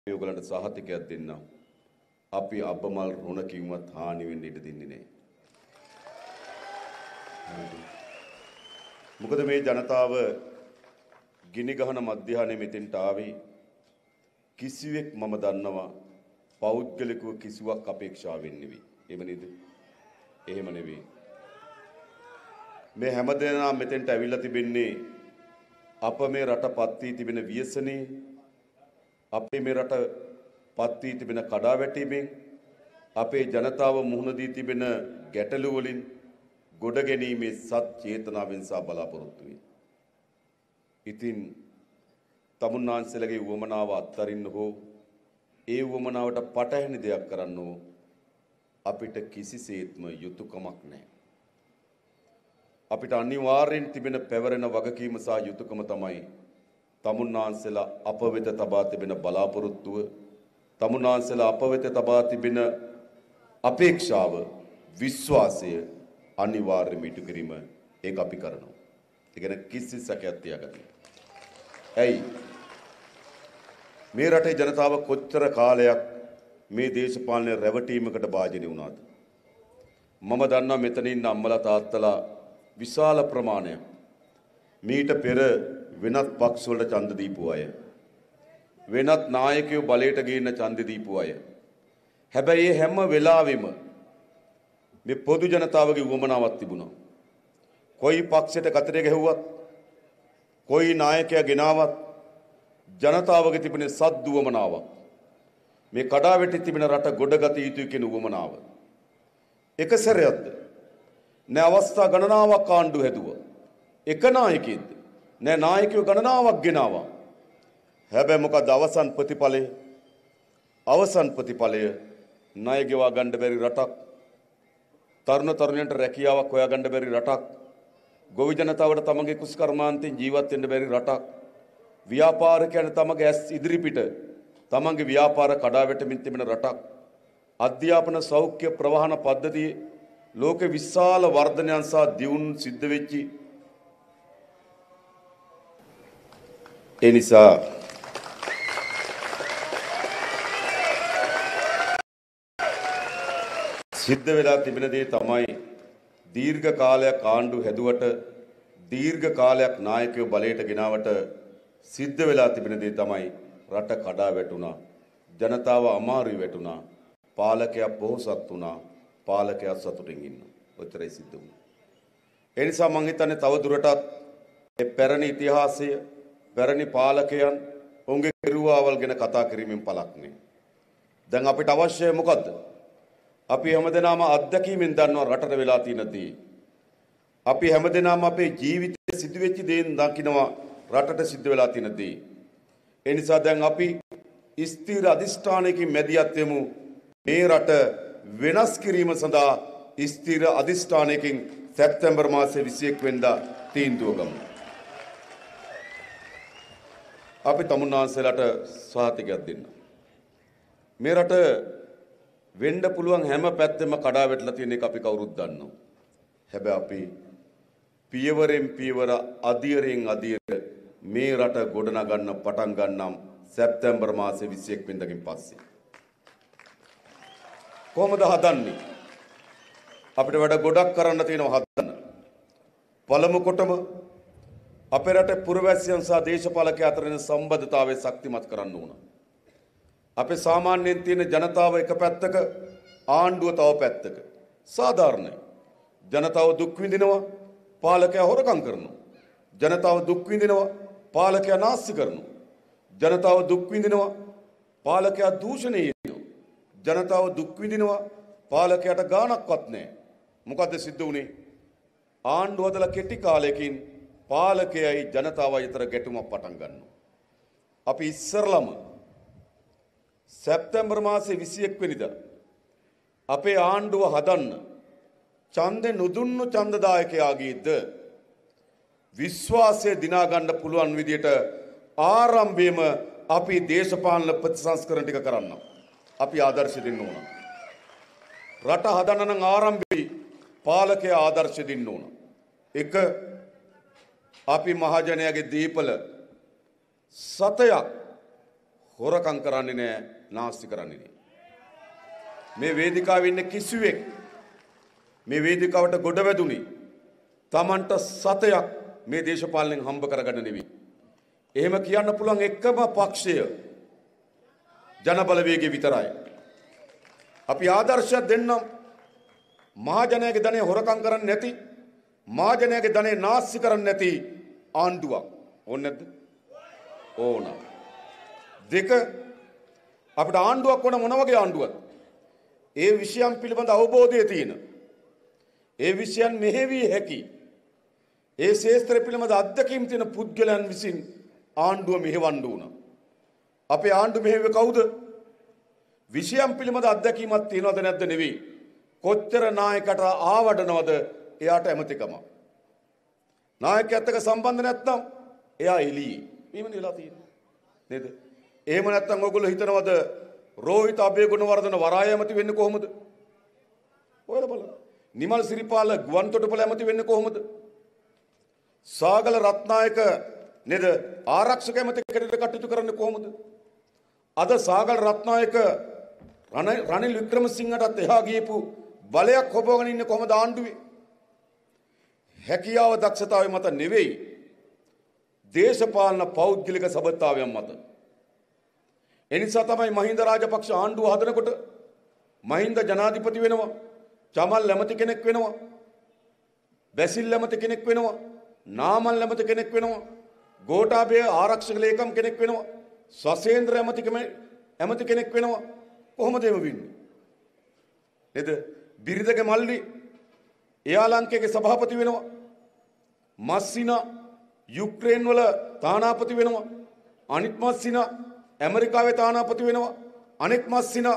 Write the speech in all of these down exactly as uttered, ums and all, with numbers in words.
ඔයගලන්ට සහතිකයක් දෙන්නම්. අපි අබ්බමල් රුණකින්වත් හානි වෙන්න ඉඩ දෙන්නේ නැහැ. මොකද මේ ජනතාව ගිනි ගහන මධ්‍යහනේ මෙතෙන්ට ආවේ කිසිවෙක් මම දන්නවා පෞද්ගලිකව කිසිවක් අපේක්ෂාවෙන් නෙවෙයි. එහෙම නේද? එහෙම නෙවෙයි. මේ හැමදේම මෙතෙන්ට ඇවිල්ලා තිබෙන්නේ අප මේ රට පත් වී තිබෙන ව්‍යසනේ, අපේ මේ රට පත් වී තිබෙන කඩාවැටීමෙන්, අපේ ජනතාව මුහුණ දී තිබෙන ගැටලු වලින් ගොඩ ගැනීමේ සත් චේතනාවෙන් සහ බලාපොරොත්තු වෙයි. ඉතින් තමුන්නාන්සලගේ වමනාව අත්තරින්න හෝ ඒ වමනාවට පටහැනි දෙයක් කරන්න හෝ අපිට කිසිසේත්ම යුතුයකමක් නැහැ. අපිට අනිවාර්යෙන් තිබෙන පැවරෙන වගකීම සහ යුතුයකම තමයි තමුන්නාන්සලා අප වෙත තබා තිබෙන බලාපොරොත්තුව, තමුන්නාන්සලා අප වෙත තබා තිබෙන අපේක්ෂාව, විශ්වාසය අනිවාර්යයෙන්ම ඉටු කිරීම. ඒක අපි කරනවා. ඒ කියන්නේ කිසි සැකයක් තියාගන්න. ඇයි මේ රටේ ජනතාව කොච්චර කාලයක් මේ දේශපාලන රැවටීමකට භාජනය වුණාද? මම දන්නවා මෙතන ඉන්න අම්මලා තාත්තලා විශාල ප්‍රමාණයක් මීට පෙර වෙනත් පක්ෂ වලට ඡන්ද දීපු අය, වෙනත් නායකයෝ බලයට ගේන ඡන්ද දීපු අය. හැබැයි මේ හැම වෙලාවෙම මේ පොදු ජනතාවගේ වමනාවක් තිබුණා. කොයි පක්ෂයට කතරේ ගැහුවත්, කොයි නායකයා ගෙනාවත් ජනතාවගේ තිබෙන සද්දු වමනාවක්, මේ කඩාවැටි තිබෙන රට ගොඩගත යුතුයි කියන වමනාව. එක සැරයක්ද නෑ අවස්ථා ගණනාවක් ආණ්ඩු හැදුවා. එක නායකයෙක්ද නෑ නායකයෝ ගණනාවක් ගෙනාවා. හැබැයි මොකද අවසන් ප්‍රතිඵලය? අවසන් ප්‍රතිඵලය ණය ගෙවා ගන්න බැරි රටක්, තරුණ තරුණියන්ට රැකියාවක් හොයා ගන්න බැරි රටක්, ගොවි ජනතාවට තමගේ කුස්කර්මාන්තයෙන් ජීවත් වෙන්න බැරි රටක්, ව්‍යාපාරිකයන් තමගේ ඇස් ඉදිරිපිට තමන්ගේ ව්‍යාපාර කඩාවැටෙමින් තිබෙන රටක්, අධ්‍යාපන සෞඛ්‍ය ප්‍රවාහන පද්ධතියේ ලෝක විශාල වර්ධනයන් සහ දියුණු සිද්ධ වෙච්චි. ඒ නිසා සිද්ධ වෙලා තිබෙන දේ තමයි දීර්ඝ කාලයක් ආණ්ඩු හැදුවට, දීර්ඝ කාලයක් නායකයෝ බලයට ගෙනාවට සිද්ධ වෙලා තිබෙන දේ තමයි රට කඩා වැටුණා, ජනතාව අමාරුයි වැටුණා, පාලකයා පොහොසත් වුණා, පාලකයා සතුටින් ඉන්නවා. ඔච්චරයි සිද්ධ වුණේ. ඒ නිසා මම හිතන්නේ තව දුරටත් මේ පැරණි ඉතිහාසය, පැරණි පාලකයන් උන්ගේ කිරුවාවල් ගැන කතා කිරීමෙන් පළක් නෑ. දැන් අපිට අවශ්‍ය මොකද්ද? අපි හැමදෙනාම අත්දැකීමෙන් දන්නවා රටට වෙලා තියෙන දේ. අපි හැමදෙනාම අපේ ජීවිතයේ සිදුවෙච්ච දේන් දකිනවා රටට සිද්ධ වෙලා තියෙන දේ. ඒ නිසා දැන් අපි ස්ථිර අධිෂ්ඨානයකින් මැදිහත් වෙමු. මේ රට වෙනස් කිරීම සඳහා ස්ථිර අධිෂ්ඨානයකින් සැප්තැම්බර් මාසයේ විසි එක් වෙනිදා තීන්දුව ගමු. අපි තමුන්නාන්සලාට සහතිකයක් දෙන්න. මේ රට වෙන්න පුළුවන් හැම පැත්තෙම කඩා වැටලා තියෙන එක අපි කවුරුත් දන්නවා. හැබැයි අපි පියවරෙන් පියවර අධීරයෙන් අධීර මේ රට ගොඩනගන්න පටන් ගන්නම් සැප්තැම්බර් මාසයේ විසි එක් වෙනිදාකින් පස්සේ. කොහොමද හදන්නේ? අපිට වැඩ ගොඩක් කරන්න තියෙනවා හදන්න. පළමු කොටම අපේ රටේ පුරවැසියන් සහ දේශපාලකයන් අතරින් සම්බන්ධතාවය ශක්තිමත් කරන්න ඕන. අපේ සාමාන්‍යයෙන් තියෙන ජනතාව එක පැත්තක, ආණ්ඩුව තව පැත්තක. සාධාරණයි. ජනතාව දුක් විඳිනවා, පාලකයා හොරකම් කරනවා. ජනතාව දුක් විඳිනවා, පාලකයා නාස්ති කරනවා. ජනතාව දුක් විඳිනවා, පාලකයා දූෂණය කරනවා. ජනතාව දුක් විඳිනවා, පාලකයාට ගාණක්වත් නැහැ. මොකද්ද සිද්ධ වුනේ? ආණ්ඩුව හදලා කෙටි කාලයකින් පාලකයයි ජනතාවයි අතර ගැටුමක් පටන් ගන්නවා. අපි ඉස්සරළම සැප්තැම්බර් මාසයේ විසි එක් වෙනිදා අපේ ආණ්ඩුව හදන්න ඡන්දේ නුදුන්නු ඡන්දදායකයාගේද විශ්වාසය දිනා ගන්න පුළුවන් විදියට ආරම්භයේම අපි දේශපාලන ප්‍රතිසංස්කරණ ටික කරන්න. අපි ආදර්ශ දෙන්න ඕන. රට හදන්න නම් ආරම්භයේ පාලකයා ආදර්ශ දෙන්න ඕන. එක අපි මහජනයාගේ දීපල සතයක් හොරකම් කරන්නේ නැහැ, නාස්ති කරන්නේ නැහැ. මේ වේදිකාවේ ඉන්න කිසිවෙක් මේ වේදිකාවට ගොඩ වැදුනි Tamanට සතයක් මේ දේශපාලනයෙන් හම්බ කරගන්න නෙවෙයි. එහෙම කියන්න පුළුවන් එකම පක්ෂය ජනබලවේගය විතරයි. අපි ආදර්ශයක් දෙන්නම්. මහජනයාගේ ධනෙ හොරකම් කරන්නේ නැති, මහජනයාගේ ධනෙ නාස්ති කරන්නේ නැති ආණ්ඩුවක් ඕනේ නැද්ද? ඕන. දෙක, අපිට ආණ්ඩුවක් ඕන. මොන වගේ ආණ්ඩුවක්ද? ඒ විෂයන් පිළිබඳ අවබෝධය තියෙන, ඒ විෂයන් මෙහෙවිය හැකි, ඒ ශාස්ත්‍ර පිළිබඳ අත්දැකීම් තියෙන පුද්ගලයන් විසින් ආණ්ඩුව මෙහෙවන්න ඕන. අපේ ආණ්ඩුව මෙහෙවුවේ කවුද? විෂයන් පිළිබඳ අත්දැකීමක් තියනවද නැද්ද නෙවෙයි. කොච්චර නායකට ආවඩනවද එයාට ඇමතිකම. නායකයාත් එක්ක සම්බන්ධ නැත්නම් එයා එළියේ. මේවනේ වෙලා තියෙන්නේ. නේද? එහෙම නැත්නම් ඔයගොල්ලෝ හිතනවද රෝහිත අබේගුණවර්ධන වරාය ඇමති වෙන්නේ කොහොමද? ඔයාලා බලන්න. නිමල් සිරිපාල ගුවන්තොටුපළ ඇමති වෙන්නේ කොහොමද? සාගල රත්නායක නේද ආරක්ෂක ඇමති කෙනෙක් කටයුතු කරන්නේ කොහොමද? අද සාගල රත්නායක රනිල් වික්‍රමසිංහටත් එහා ගියපු බලයක් හොබවගෙන ඉන්නේ කොහොමද ආණ්ඩුවේ? හැකියාව දක්ෂතාවය මත නෙවෙයි, දේශපාලන පෞද්ගලික සබඳතාවයන් මත. එනිසා තමයි මහින්ද රාජපක්ෂ ආණ්ඩුව හදනකොට මහින්ද ජනාධිපති වෙනවා, චමල් ඇමති කෙනෙක් වෙනවා, බැසිල් ඇමති කෙනෙක් වෙනවා, නාමල් ඇමති කෙනෙක් වෙනවා, ගෝඨාභය ආරක්ෂක ලේකම් කෙනෙක් වෙනවා, සසේන්ද්‍ර ඇමති ඇමති කෙනෙක් වෙනවා. කොහොමද එහෙම වෙන්නේ? නේද? බිරිඳගේ මල්ලි එයාලංකේගේ සභාපති වෙනවා, මස්සිනා යුක්‍රේන් වල තානාපති වෙනවා, අනිත් මස්සිනා ඇමරිකාවේ තානාපති වෙනවා, අනෙක් මස්සිනා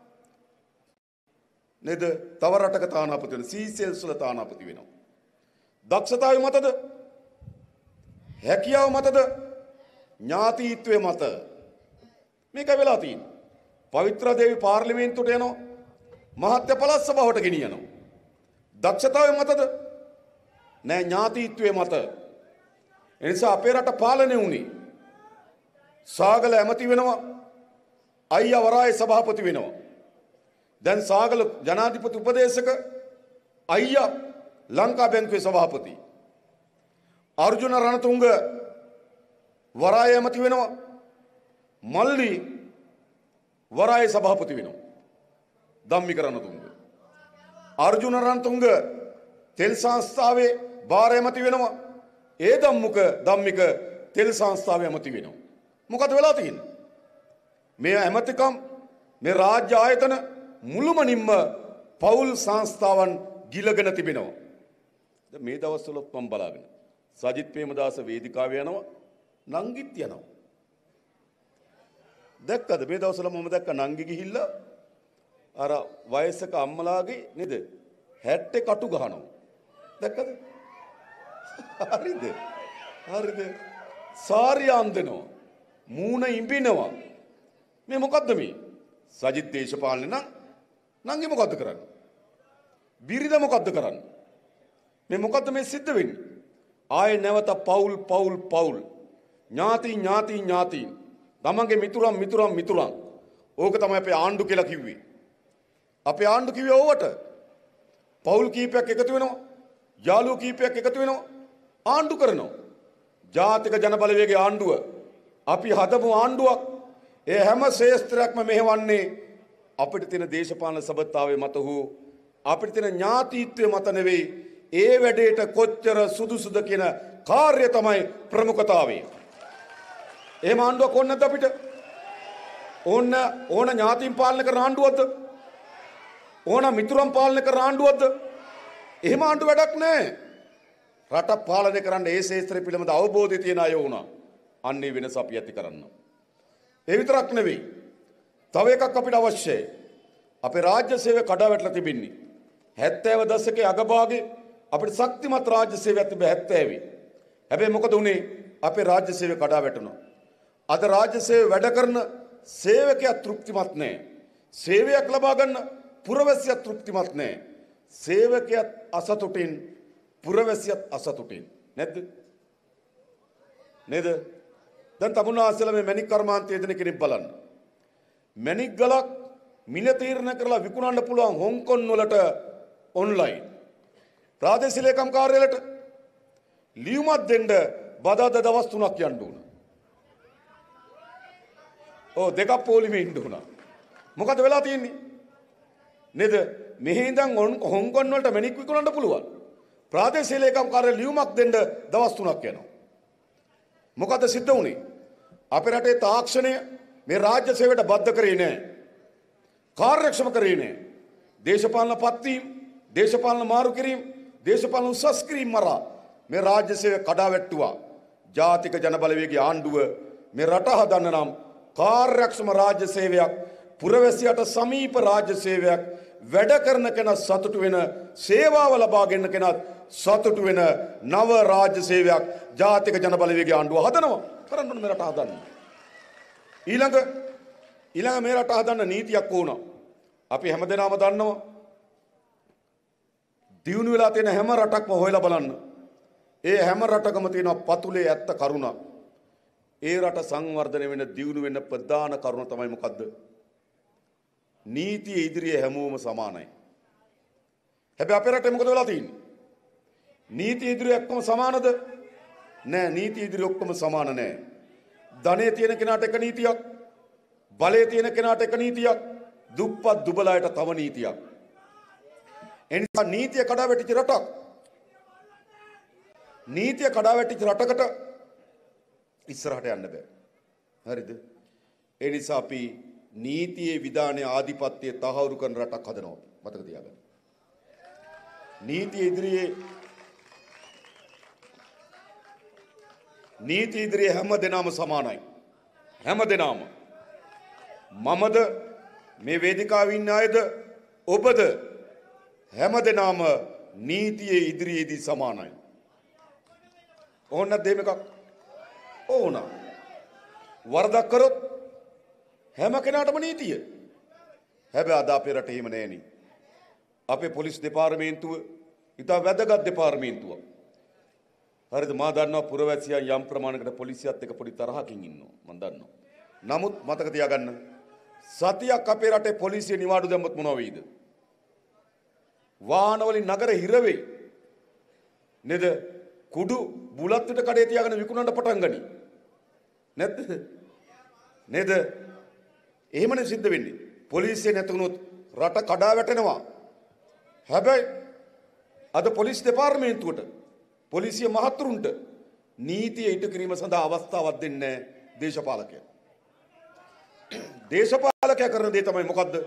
නේද තව රටක තානාපති වෙනවා, සීසෙල්ස් වල තානාපති වෙනවා. දක්ෂතාවය මතද? හැකියාව මතද? ඥාතිත්වයේ මත? මේක වෙලා තියෙන්නේ. පවිත්‍ර දේවි පාර්ලිමේන්තුවට යනවා, මහත්ය පළාත් සභාවට ගෙනියනවා. දක්ෂතාවය මතද? නෑ, ඥාතිත්වයේ මත. එනිසා අපේ රට පාලනය වුණේ සාගල ඇමති වෙනවා, අයියා වරාය සභාපති වෙනවා. දැන් සාගල ජනාධිපති උපදේශක අයියා ලංකා බැංකුවේ සභාපති. අර්ජුන රණතුංග වරාය ඇමති වෙනවා, මල්ලි වරාය සභාපති වෙනවා. ධම්මික රණතුංග අර්ජුන රණතුංග තෙල් සංස්ථාවේ භාර ඇමති වෙනවා, ඒ ධම්මුක ධම්මික තෙල් සංස්ථාවේ ඇමති වෙනවා. මොකද වෙලා තියෙන්නේ? මේ ඇමතිකම්, මේ රාජ්‍ය ආයතන මුළුමනින්ම පෞල් සංස්ථාවන් ගිලගෙන තිබෙනවා. දැන් මේ දවස්වලත් මම බලාගෙන සජිත් ප්‍රේමදාස වේදිකාවේ යනවා, නංගිත් යනවා. දැක්කද මේ දවස්වල මම දැක්ක නංගි ගිහිල්ලා අර වයසක අම්මලාගේ නේද හැට්ටේ කටු ගහනවා. දැක්කද? හරිද? හරිද? සාරිය අන්දනවා, මූණ ඉඹිනවා. මේ මොකද්ද මේ? සජිත් දේශපාලනේ නම් නංගි මොකද්ද කරන්නේ? බිරිඳ මොකද්ද කරන්නේ? මේ මොකද්ද මේ සිද්ධ වෙන්නේ? ආයේ නැවත පෞල් පෞල් පෞල්, ඥාති ඥාති ඥාති, තමන්ගේ මිතුරන් මිතුරන් මිතුරන්. ඕක තමයි අපේ ආණ්ඩු කියලා කිව්වේ. අපේ ආණ්ඩු කිව්වේ ඕවට. පෞල් කීපයක් එකතු වෙනවා, යාළුවෝ කීපයක් එකතු වෙනවා, ආණ්ඩු කරනවා. ජාතික ජනබලවේගයේ ආණ්ඩුව අපි හදපු ආණ්ඩුවක්. ඒ හැම ශේස්ත්‍රයක්ම මෙහෙවන්නේ අපිට තියෙන දේශපාලන සබඳතාවයේ මත හෝ අපිට තියෙන ඥාතිත්වයේ මත නෙවෙයි. ඒ වැඩේට කොච්චර සුදුසුද කියන කාර්යය තමයි ප්‍රමුඛතාවය. එහෙම ආණ්ඩුවක් ඕනේ නැද්ද අපිට? ඕන ඕන ඥාතින් පාලනය කරන ආණ්ඩුවක්ද? ඕන මිතුරන් පාලනය කරන ආණ්ඩුවක්ද? එහෙම ආණ්ඩු වැඩක් නැහැ. රට පාලනය කරන්න ඒ ශේත්‍රය පිළිබඳ අවබෝධය තියෙන අය වුණා. අන්නේ වෙනස අපි ඇති කරන්න. ඒ විතරක් නෙවෙයි. තව එකක් අපිට අවශ්‍යයි. අපේ රාජ්‍ය සේවය කඩාවැටලා තිබෙන්නේ. හැත්තෑව දශකයේ අගභාගයේ අපිට ශක්තිමත් රාජ්‍ය සේවයක් තිබෙ හැත්තෑවේ. හැබැයි මොකද උනේ? අපේ රාජ්‍ය සේවය කඩාවැටුණා. අද රාජ්‍ය සේවය වැඩ කරන සේවකයා තෘප්තිමත් නැහැ. සේවයක් ලබා ගන්න පුරවැසියා තෘප්තිමත් නැහැ. සේවකයාත් අසතුටින්, පුරවැසියාත් අසතුටින්. නැද්ද? නේද? දැන් තමුන්නාසල මේ මැණික් කර්මාන්තයේ දෙන කෙනෙක් බලන්න. මැණික් ගලක් මිල තීරණ කරලා විකුණන්න පුළුවන් හොංකොන් වලට ඔන්ලයින්. ප්‍රාදේශීය ලේකම් කාර්යාලයට ලියුමක් දෙන්න බදාදා දවස් තුනක් යන්න ඕන. ඔව් දෙකක් පොලිමේ ඉන්න උනා. මොකද වෙලා තියෙන්නේ? නේද? මෙහි ඉඳන් හොංකොන් වලට මැණික් විකුණන්න පුළුවන්. ප්‍රාදේශීය ලේකම් කාර්යාලය ලියුමක් දෙන්න දවස් තුනක් යනවා. මොකද සිද්ධ වුනේ? අපේ රටේ තාක්ෂණය මේ රාජ්‍ය සේවයට බද්ධ කරේ නැහැ. කාර්යක්ෂම කරේ නැහැ. දේශපාලන පත්වීම්, දේශපාලන මාරු කිරීම, දේශපාලන උසස් කිරීම මරා මේ රාජ්‍ය සේවය කඩාවැට්ටුවා. ජාතික ජනබලවේගයේ ආණ්ඩුව මේ රට හදන්න නම් කාර්යක්ෂම රාජ්‍ය සේවයක්, පුරවැසියාට සමීප රාජ්‍ය සේවයක්, වැඩ කරන කෙනා සතුටු වෙන සේවාව ලබා ගන්න කෙනා සතුටු වෙන නව රාජ්‍ය සේවයක් ජාතික ජනබලවේගයේ ආණ්ඩුව හදනවා. කරන්න ඕන මේ රට හදන්න. ඊළඟ ඊළඟ මේ රට හදන්න නීතියක් ඕන. අපි හැමදෙනාම දන්නවා. දියුණු වෙලා තියෙන හැම රටක්ම හොයලා බලන්න. ඒ හැම රටකම තියෙන පතුලේ ඇත්ත කරුණ. ඒ රට සංවර්ධනය වෙන දියුණු වෙන ප්‍රධාන කරුණ තමයි මොකද්ද? නීතිය ඉදිරියේ හැමෝම සමානයි. හැබැයි අපේ රටේ මොකද වෙලා තියෙන්නේ? නීතිය ඉදිරියේ ඔක්කොම සමානද? නෑ, නීතිය ඉදිරියේ ඔක්කොම සමාන නෑ. ධනෙ තියෙන කෙනාට එක නීතියක්, බලය තියෙන කෙනාට එක නීතියක්, දුප්පත් දුබලයට තව නීතියක්. එනිසා නීතිය කඩාවැටිච්ච රටක්, නීතිය කඩාවැටිච්ච රටකට ඉස්සරහට යන්න බෑ. හරිද? ඒ නිසා අපි නීතියේ විධානයේ ආධිපත්‍යය තහවුරු කරන රටක් හදනවා. මතක තියාගන්න. නීතිය ඉදිරියේ නීති ඉදිරියේ හැම දෙනාම සමානයි. හැම දෙනාම. මමද, මේ වේදිකාවේ ඉන්න අයද, ඔබද, හැම දෙනාම නීතියේ ඉදිරියේදී සමානයි. ඕන නැද්ද මේක? ඕන. වරදක් කරොත් හැම කෙනාටම නීතිය. හැබැයි අද අපේ රටේ එහෙම නෑනේ. අපේ පොලිස් දෙපාර්තමේන්තුව ඉතා වැදගත් දෙපාර්තමේන්තුවක්. හරිද? මා දන්නවා පුරවැසියන් යම් ප්‍රමාණයකට පොලිසියත් එක්ක පොඩි තරහකින් ඉන්නවා. මම දන්නවා. නමුත් මතක තියාගන්න, සතියක් අපේ රටේ පොලිසිය නිවාඩු දැම්මොත් මොනවා වෙයිද? වාහන වලින් නගර හිර වෙයි. නේද? කුඩු බුලත් පිට කඩේ තියාගෙන විකුණන්න පටන් ගනි. නැද්ද? නේද? එහෙමනේ සිද්ධ වෙන්නේ. පොලිසිය නැතුනොත් රට කඩා වැටෙනවා. හැබැයි අද පොලිස් දෙපාර්තමේන්තුවට, පොලිසිය මහතුරුන්ට නීතිය ඉටු කිරීම සඳහා අවස්ථාවක් දෙන්නේ දේශපාලකයා. දේශපාලකයා කරන දේ තමයි මොකද්ද?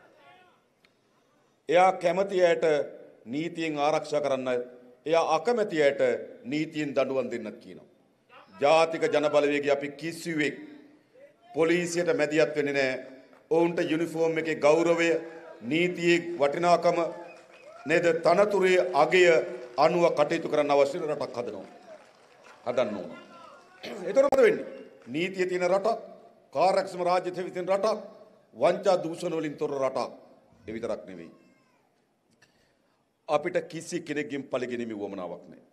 එයා කැමති අයට නීතියෙන් ආරක්ෂා කරන්න, එයා අකමැති අයට නීතියෙන් දඬුවම් දෙන්නත් කියනවා. ජාතික ජනබලවේගය අපි කිසිවෙක් පොලිසියට මැදිහත් වෙන්නේ නැහැ. ඔවුන්ට යුනිෆෝම් එකේ ගෞරවය, නීතියේ වටිනාකම, නේද, තනතුරේ අගය අනුව කටයුතු කරන්න අවශ්‍ය රටක් හදනවා. හදන්න ඕන. ඒතර මොකද වෙන්නේ? නීතිය තියෙන රටක්, කාර්යක්ෂම රාජ්‍ය සේවය තියෙන රටක්, වංචා දූෂණ වලින් තොර රටක්. ඒ විතරක් නෙවෙයි. අපිට කිසි කෙනෙක්ගෙන් පළගෙනීමේ වමනාවක් නැහැ.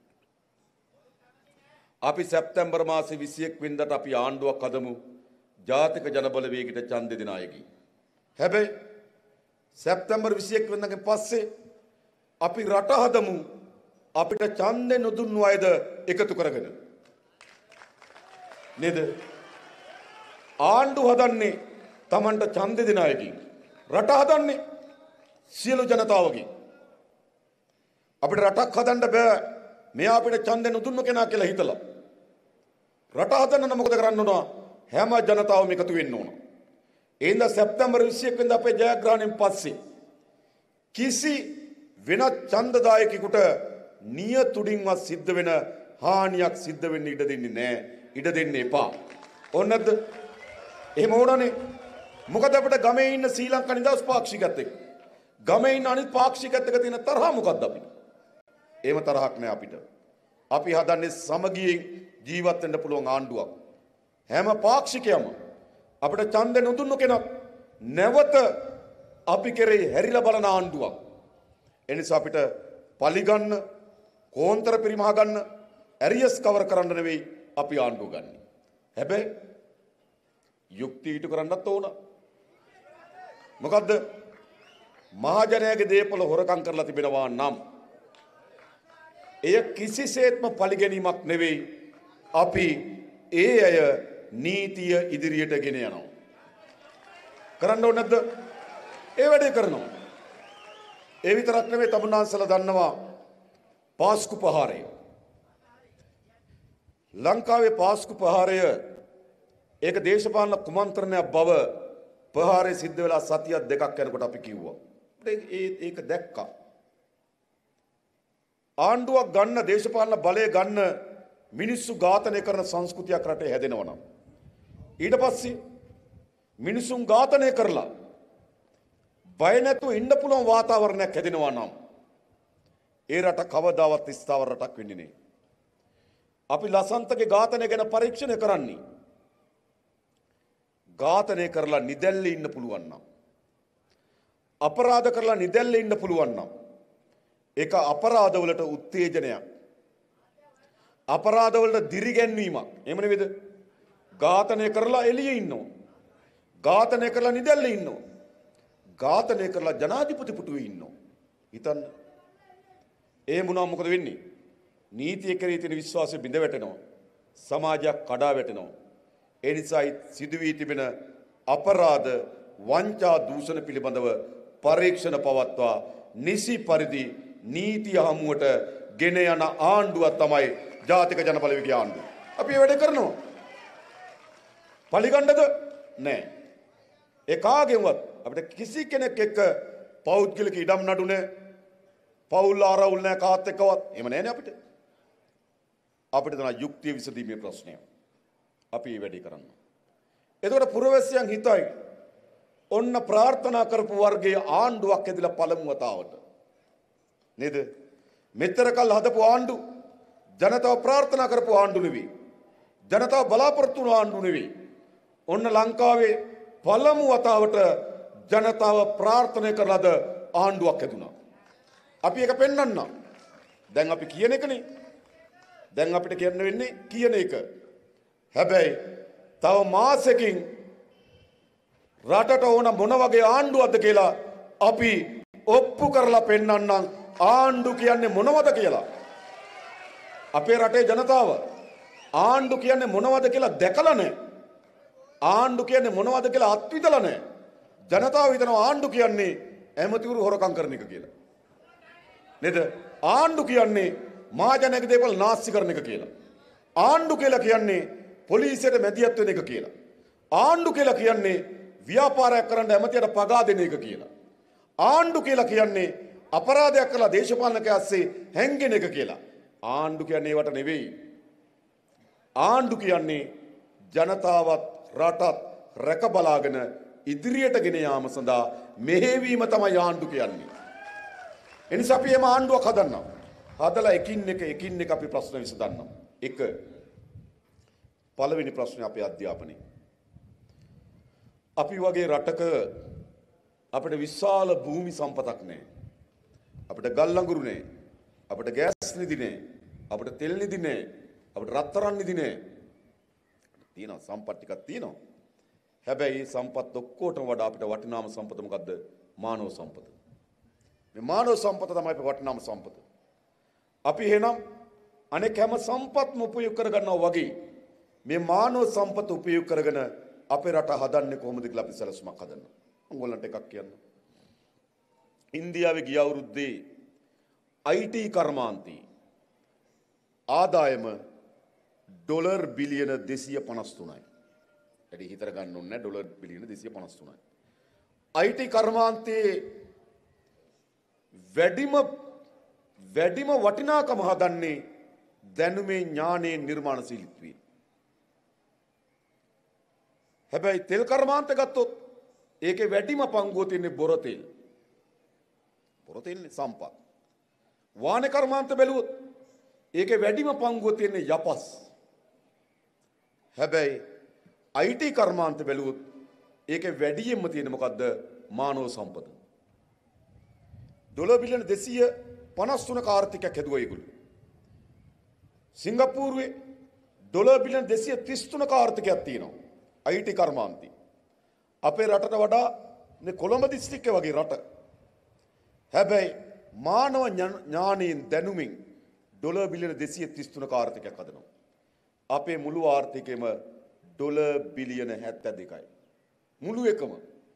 අපි සැප්තැම්බර් මාසේ විසිඑක වෙනිදාට අපි ආණ්ඩුවක් හදමු ජාතික ජනබලවේගයට ඡන්දෙ දෙන අයගේ. හැබැයි සැප්තැම්බර් විසිඑක වෙනිදාගෙන් පස්සේ අපි රට හදමු අපිට ඡන්දෙ නොදුන්නු අයද එකතු කරගෙන. නේද? ආණ්ඩු හදන්නේ Tamanට ඡන්දෙ දෙන අයකින්. රට හදන්නේ සියලු ජනතාවගෙන්. අපිට රටක් හදන්න බෑ මෙයා අපිට ඡන්දෙ නොදුන්නු කෙනා කියලා හිතලා. රට හදන්න නම් මොකද කරන්න ඕන? හැම ජනතාවම එකතු වෙන්න ඕන. ඒ හින්දා සැප්තැම්බර් විසිඑක වෙනිදා අපේ ජයග්‍රහණයෙන් පස්සේ කිසි වෙනත් ඡන්දදායකයෙකුට නියතුඩින්වත් සිද්ධ වෙන හානියක් සිද්ධ වෙන්න ඉඩ දෙන්නේ නැහැ. ඉඩ දෙන්න එපා. ඕන නැද්ද? එහෙම ඕනනේ. මොකද අපිට ගමේ ඉන්න ශ්‍රී ලංකා නිදහස් පාක්ෂිකත් එක්ක, ගමේ ඉන්න අනිත් පාක්ෂිකත් එක්ක තියෙන තරහ මොකද්ද අපිට? එහෙම තරහක් නැහැ අපිට. අපි හදන්නේ සමගියෙන් ජීවත් වෙන්න පුළුවන් ආණ්ඩුවක්. හැම පාක්ෂිකයම අපිට ඡන්දෙ නොදුන්නු කෙනෙක් නැවත අපි කෙරෙහි හැරිලා බලන ආණ්ඩුවක්. එනිසා අපිට පලිගන්න, කෝන්තර පරිමහ ගන්න, ඇරියස් කවර් කරන්න නෙවෙයි අපි ආණ්ඩුව ගන්න. හැබැයි යුක්තිය ඉටු කරන්නත් ඕන. මොකද්ද? මහජනයාගේ දේපොළ හොරකම් කරලා තිබෙනවා නම් එය කිසිසේත්ම පරිගැනීමක් නෙවෙයි. අපි ඒ අය නීතිය ඉදිරියට ගෙන යනවා. කරන්න ඕනේ නැද්ද? ඒ වැඩේ කරනවා. ඒ විතරක් නෙවෙයි, තමුන්නාන්සලා දන්නවා පාස්කු ප්‍රහාරය. ලංකාවේ පාස්කු ප්‍රහාරය ඒක දේශපාලන කුමන්ත්‍රණයක් බව ප්‍රහාරය සිද්ධ වෙලා සතියක් දෙකක් යනකොට අපි කිව්වා. ඒක දැක්කා. ආණ්ඩුවක් ගන්න, දේශපාලන බලය ගන්න, මිනිස්සු ඝාතනය කරන සංස්කෘතියක් රටේ හැදෙනවා නම් ඊට පස්සේ මිනිසුන් ඝාතනය කරලා බය නැතුව ඉන්න පුළුවන් වාතාවරණයක් හැදෙනවා නම් ඒ රට කවදාවත් ස්ථාවර රටක් වෙන්නේ නැහැ. අපි ලසන්තගේ ඝාතනය ගැන පරීක්ෂණය කරන්නේ ඝාතනය කරලා නිදැල්ලේ ඉන්න පුළුවන් නම්, අපරාධ කරලා නිදැල්ලේ ඉන්න පුළුවන් නම් ඒක අපරාධවලට උත්තේජනයක්, අපරාධවලට දිරිගැන්වීමක්. එහෙම නෙවෙයිද? ඝාතනය කරලා එළියේ ඉන්නවා, ඝාතනය කරලා නිදැල්ලේ ඉන්නවා, ඝාතනය කරලා ජනාධිපති පුටුවේ ඉන්නවා. හිතන්න. ඒ මොනවා මොකද වෙන්නේ? නීතිය කෙරෙහි තියෙන විශ්වාසය බිඳ වැටෙනවා, සමාජයක් කඩා වැටෙනවා. ඒ නිසා සිදු වී තිබෙන අපරාධ, වංචා, දූෂණ පිළිබඳව පරීක්ෂණ පවත්වා නිසි පරිදි නීතිය හමුවට ගෙන යන ආණ්ඩුවක් තමයි ජාතික ජනබලවේගයේ ආණ්ඩුව. අපි මේ වැඩ කරනවා. පරිගණ්ඩද නැහැ. ඒ කාගෙන්වත් අපිට කිසි කෙනෙක් එක්ක පෞද්ගලික ඉඩම් නඩු නැහැ, පෞල් ආරවුල් නැහැ කාත් එක්කවත්. එහෙම නැහැනේ අපිට. අපිට තමයි යුක්තිය විසඳීමේ ප්‍රශ්නය. අපි මේ වැඩේ කරන්න. එතකොට පුරවැසියන් හිතයි ඔන්න ප්‍රාර්ථනා කරපු වර්ගයේ ආණ්ඩුවක් ඇදලා පළමු වතාවට. නේද? මෙතර කල් හදපු ආණ්ඩු ජනතාව ප්‍රාර්ථනා කරපු ආණ්ඩු නෙවෙයි. ජනතාව බලාපොරොත්තු වුණු ආණ්ඩු නෙවෙයි. ඔන්න ලංකාවේ පළමු වතාවට ජනතාව ප්‍රාර්ථනා කරලාද ආණ්ඩුවක් ඇදුණා. අපි ඒක පෙන්වන්න. දැන් අපි කියන එකනේ. දැන් අපිට කියන්න වෙන්නේ කියන එක. හැබැයි තව මාසෙකින් රටට ඕන මොන වගේ ආණ්ඩුවක්ද කියලා අපි ඔප්පු කරලා පෙන්වන්නම්. ආණ්ඩු කියන්නේ මොනවද කියලා. අපේ රටේ ජනතාව ආණ්ඩු කියන්නේ මොනවද කියලා දැකලා නැහැ. ආණ්ඩු කියන්නේ මොනවද කියලා අත්විඳලා නැහැ. ජනතාව හිතනවා ආණ්ඩු කියන්නේ ඇමතිවරු හොරකම් කරන එක කියලා. නේද? ආණ්ඩු කියන්නේ මහජනයාගේ දේපල නාස්ති කරන එක කියලා. ආණ්ඩු කියලා කියන්නේ පොලිසියට මැදිහත් වෙන එක කියලා. ආණ්ඩු කියලා කියන්නේ ව්‍යාපාරයක් කරන්න ඇමතියට පගා දෙන එක කියලා. ආණ්ඩු කියලා කියන්නේ අපරාධයක් කළා දේශපාලනකයා ඇස්සේ හැංගෙන එක කියලා. ආණ්ඩු කියන්නේ ඒවට නෙවෙයි. ආණ්ඩු කියන්නේ ජනතාවත් රටත් රැක බලාගෙන ඉදිරියට ගෙන යාම සඳහා මෙහෙවීම තමයි ආණ්ඩු කියන්නේ. එනිසා අපි මේ ආණ්ඩුවක් හදන්නම්. හදලා එකින් එක එකින් එක අපි ප්‍රශ්න විසඳන්නම්. එක පළවෙනි ප්‍රශ්නේ අපේ අධ්‍යාපනය. අපි වගේ රටක අපිට විශාල භූමි සම්පතක් නැහැ. අපිට ගල් අඟුරු නැහැ. අපිට ගෑස් නිදි නැහැ. අපිට තෙල් නිදි නැහැ. අපිට රත්තරන් නිදි නැහැ. තියෙනවා සම්පත් ටිකක් තියෙනවා. හැබැයි මේ සම්පත් ඔක්කොටම වඩා අපිට වටිනාම සම්පත මොකද්ද? මානව සම්පත. මේ මානව සම්පත තමයි අපේ වටිනාම සම්පත. අපි එහෙනම් අනෙක් හැම සම්පත්ම උපයෝග කරගන්නවා වගේ මේ මානව සම්පත උපයෝග කරගෙන අපේ රට හදන්නේ කොහොමද කියලා අපි සැලසුමක් හදන්න. ඔයගොල්ලන්ට එකක් කියන්න. ඉන්දියාවේ ගිය අවුරුද්දේ I T කර්මාන්තයේ ආදායම ඩොලර් බිලියන දෙසිය පනස් තුනයි. වැඩි හිතර ගන්න ඕනේ නැහැ. ඩොලර් බිලියන දෙසිය පනස් තුනයි. I T කර්මාන්තයේ වැඩිම වැඩිම වටිනාකම හදන්නේ දැනුමේ ඥානයේ නිර්මාණශීලීත්වයේ. හැබැයි තෙල් කර්මාන්ත ගත්තොත් ඒකේ වැඩිම පංගුව තියෙන්නේ බොර තෙල්. බොර තෙල්නේ සම්පත්. වාහන කර්මාන්ත බැලුවොත් ඒකේ වැඩිම පංගුව තියෙන්නේ යපස්. හැබැයි I T කර්මාන්ත බැලුවොත් ඒකේ වැඩියෙන්ම තියෙන්නේ මොකද්ද? මානව සම්පත. ඩොලර් බිලියන දෙසිය පනස් තුනක ආර්ථිකයක් හැදුවා ඒගොල්ලෝ. සිංගප්පූරුවේ ඩොලර් බිලියන දෙසිය තිස් තුනක ආර්ථිකයක් තියෙනවා. I T කර්මාන්තي. අපේ රටට වඩා මේ කොළඹ දිස්ත්‍රික්කය වගේ රට. හැබැයි මානව ඥානයෙන් දැනුමින් ඩොලර් බිලියන දෙසිය තිස් තුනක ආර්ථිකයක් හදනවා. අපේ මුළු ආර්ථිකයම ඩොලර් බිලියන හැත්තෑ දෙකයි. මුළු එකම.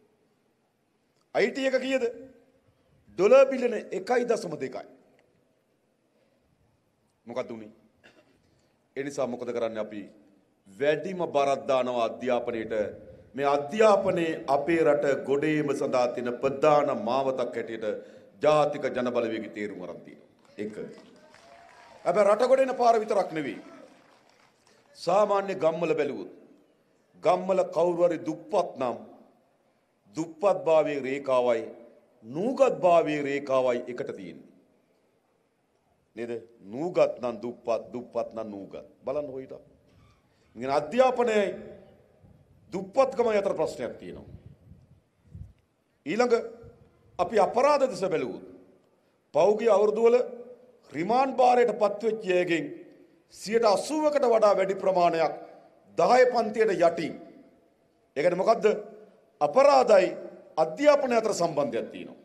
I T එක කීයද? ඩොලර් බිලියන එකයි දශම දෙකයි. මොකක්ද උනේ? ඒ නිසා මොකද කරන්නේ අපි? වැඩිම බරක් දානවා අධ්‍යාපනයේට. මේ අධ්‍යාපනයේ අපේ රට ගොඩේම සඳහා තියෙන ප්‍රධාන මාවතක් හැටියට ජාතික ජනබලවේගය තේරුම් අරන් තියෙනවා. ඒක. හැබැයි රට ගොඩේන පාර විතරක් නෙවෙයි. සාමාන්‍ය ගම්වල බැලුවොත් ගම්වල කවුරු හරි දුප්පත් නම් දුප්පත් භාවයේ රේඛාවයි නූගත් භාවයේ රේඛාවයි එකට තියෙන්නේ. නේද? නූගත් නම් දුප්පත් දුප්පත් නම් නූගත්. බලන්න හොයිට. ඉතින් අධ්‍යාපනයේ දුප්පත්කම අතර ප්‍රශ්නයක් තියෙනවා. ඊළඟ අපි අපරාධ දිස බැලුවොත් පෞද්ගලික අවුරුදු වල රිමාන්ඩ් භාරයට පත්වෙච්ච අයගෙන් සියයට අසූවකට වඩා වැඩි ප්‍රමාණයක් දහය පන්තියට යටින්. ඒ කියන්නේ මොකද්ද? අපරාධයි අධ්‍යාපනය අතර සම්බන්ධයක් තියෙනවා.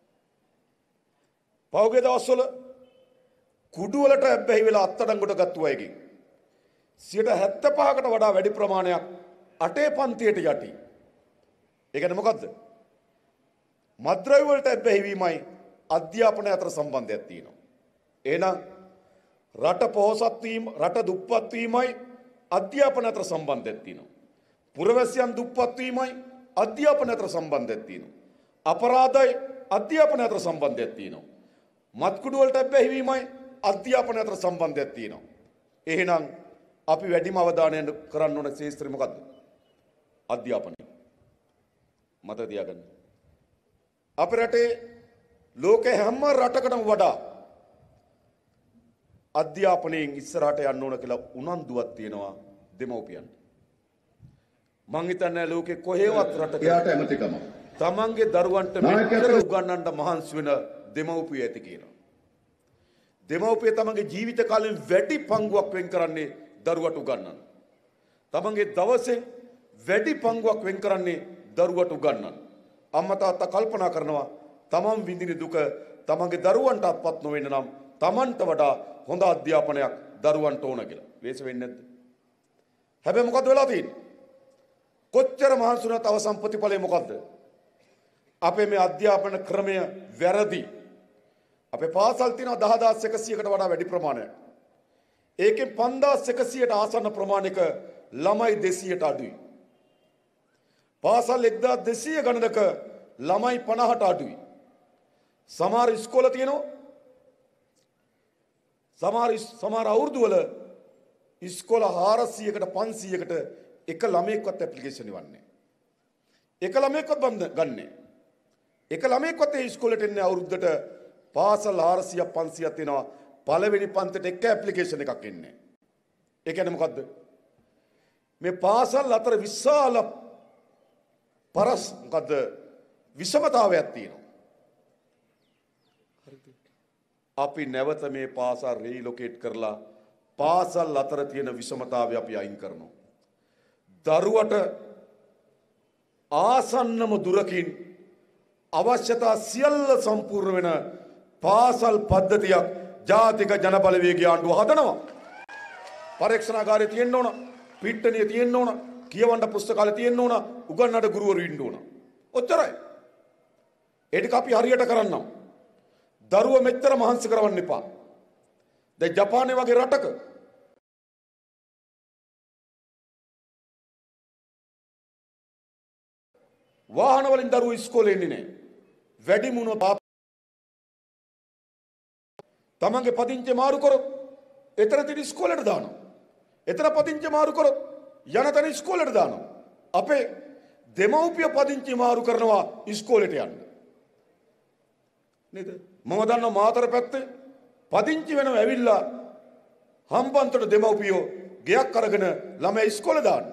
පෞද්ගලික දවස්වල කුඩු වලට ඇබ්බැහි වෙලා අත්අඩංගුවට ගත්තු අයගෙන් සියයට හැත්තෑ පහකට වඩා වැඩි ප්‍රමාණයක් අටේ පන්තියට යටි. ඒ කියන්නේ මොකද්ද? මත්ද්‍රව්‍ය වලට ඇබ්බැහි වීමයි අධ්‍යාපනය අතර සම්බන්ධයක් තියෙනවා. එහෙනම් රට පොහොසත් වීම, රට දුප්පත් වීමයි අධ්‍යාපනය අතර සම්බන්ධයක් තියෙනවා. පුරවැසියන් දුප්පත් වීමයි අධ්‍යාපනය අතර සම්බන්ධයක් තියෙනවා. අපරාධයි අධ්‍යාපනය අතර සම්බන්ධයක් තියෙනවා. මත්කුඩු වලට ඇබ්බැහි වීමයි අධ්‍යාපනය අතර සම්බන්ධයක් තියෙනවා. එහෙනම් අපි වැඩිම අවධානය කරන්න ඕන ශාස්ත්‍රය මොකද්ද? අධ්‍යාපනය. මතක තියාගන්න. අපේ රටේ ලෝකේ හැම රටකටම වඩා අධ්‍යාපනයෙන් ඉස්සරහට යන්න ඕන කියලා උනන්දුවක් තියෙනවා දෙමව්පියන්ට. මං හිතන්නේ ලෝකේ කොහෙවත් රටක එයාට ඇමතිකම තමන්ගේ දරුවන්ට මෙච්චර උගන්වන්න මහන්සි වෙන දෙමව්පිය ඇති කියලා. දෙමව්පිය තමන්ගේ ජීවිත කාලෙන් වැඩි පංගුවක් වෙන් කරන්නේ දරුවට උගන්වන්න. තමන්ගේ දවසෙන් වැඩි පංගුවක් වෙන් කරන්නේ දරුවට උගන්වන්න. අම්මා තාත්තා කල්පනා කරනවා තමන් විඳින දුක තමන්ගේ දරුවන්ට අත්පත් නොවෙන්න නම් තමන්ට වඩා හොඳ අධ්‍යාපනයක් දරුවන්ට ඕන කියලා. ලේසි වෙන්නේ නැද්ද? හැබැයි මොකද වෙලා තියෙන්නේ? කොච්චර මහන්සි වුණත් අවසන් ප්‍රතිඵලය මොකද්ද? අපේ මේ අධ්‍යාපන ක්‍රමය වැරදි. අපේ පාසල් තියෙනවා දහදාස් එකසීයකට වඩා වැඩි ප්‍රමාණයක්. ඒකෙන් පන්දාස් එකසීයට ආසන්න ප්‍රමාණයක ළමයි දෙසීයට අඩුයි. පාසල් එක්දාස් දෙසීය ගණනක ළමයි පනහට අඩුයි. සමහර ඉස්කෝල තියෙනවා සමහර සමහර අවුරුදු වල ඉස්කෝල හාරසීයකට පන්සීයකට එක ළමයෙක්වත් ඇප්ලිකේෂන් ඉවන්නේ. එක ළමයෙක්වත් බඳ ගන්නෑ. එක ළමයෙක්වත් ඒ ඉස්කෝලේට එන්නේ අවුරුද්දට පාසල් හාරසීයක් පන්සීයක් තියෙනවා. පළවෙනි පන්තිට එක ඇප්ලිකේෂන් එකක් එන්නේ. ඒ කියන්නේ මොකද්ද? මේ පාසල් අතර විශාල පරස් මොකද්ද විෂමතාවයක් තියෙනවා. හරිද? අපි නැවත මේ පාසල් රීලොකේට් කරලා පාසල් අතර තියෙන විෂමතාවය අපි අයින් කරනවා. දරුවට ආසන්නම දුරකින් අවශ්‍යතා සියල්ල සම්පූර්ණ වෙන පාසල් පද්ධතියක් ජාතික ජනබලවේගය ආණ්ඩුව හදනවා. පරීක්ෂණාගාරය තියෙන්න ඕන, පිට්ටනිය තියෙන්න ඕන, කියවන්න පුස්තකාලය තියෙන්න ඕන, උගන්වන්න ගුරුවරු ඉන්න ඕන. ඔච්චරයි. ඒ ටික අපි හරියට කරන්නම්. දරුවෝ මෙච්චර මහන්සි කරවන්න එපා. දැන් ජපානයේ වගේ රටක වාහන වලින් දරුවෝ ඉස්කෝලේ එන්නේ නැහැ. වැඩි මුණ තමන්ගේ පදිංචිය මාරු කරොත් එතන තියෙන ඉස්කෝලේට දානවා. එතන පදිංචිය මාරු කරොත් යන තැන ඉස්කෝලේට දානවා. අපේ දෙමව්පිය පදිංචිය මාරු කරනවා ඉස්කෝලේට යන්න. නේද? මම දන්නවා මාතර පැත්තේ පදිංචි වෙනව ඇවිල්ලා හම්බන්තොට දෙමව්පියෝ ගෙයක් අරගෙන ළමයි ඉස්කෝලේ දානවා.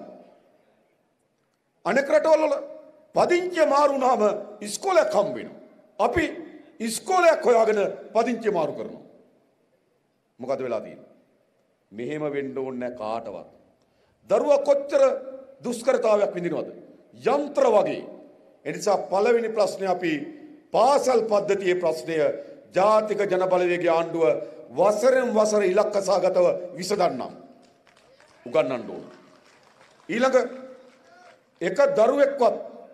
අනෙක් රටවල වල පදිංචිය මාරු වුණාම ඉස්කෝලයක් හම්බ වෙනවා. අපි ඉස්කෝලයක් හොයාගෙන පදිංචිය මාරු කරනවා. මොකද වෙලා තියෙන්නේ? මෙහෙම වෙන්න ඕනේ කාටවත්. දරුවා කොච්චර දුෂ්කරතාවයක් විඳිනවද? යන්ත්‍ර වගේ. ඒ නිසා පළවෙනි ප්‍රශ්නේ අපි පාසල් පද්ධතියේ ප්‍රශ්නය ජාතික ජන බලවේගයේ ආණ්ඩුව වසරෙන් වසර ඉලක්ක සහගතව විසඳන්නම්. උගන්වන්න ඕන. ඊළඟ එක දරුවෙක්වත්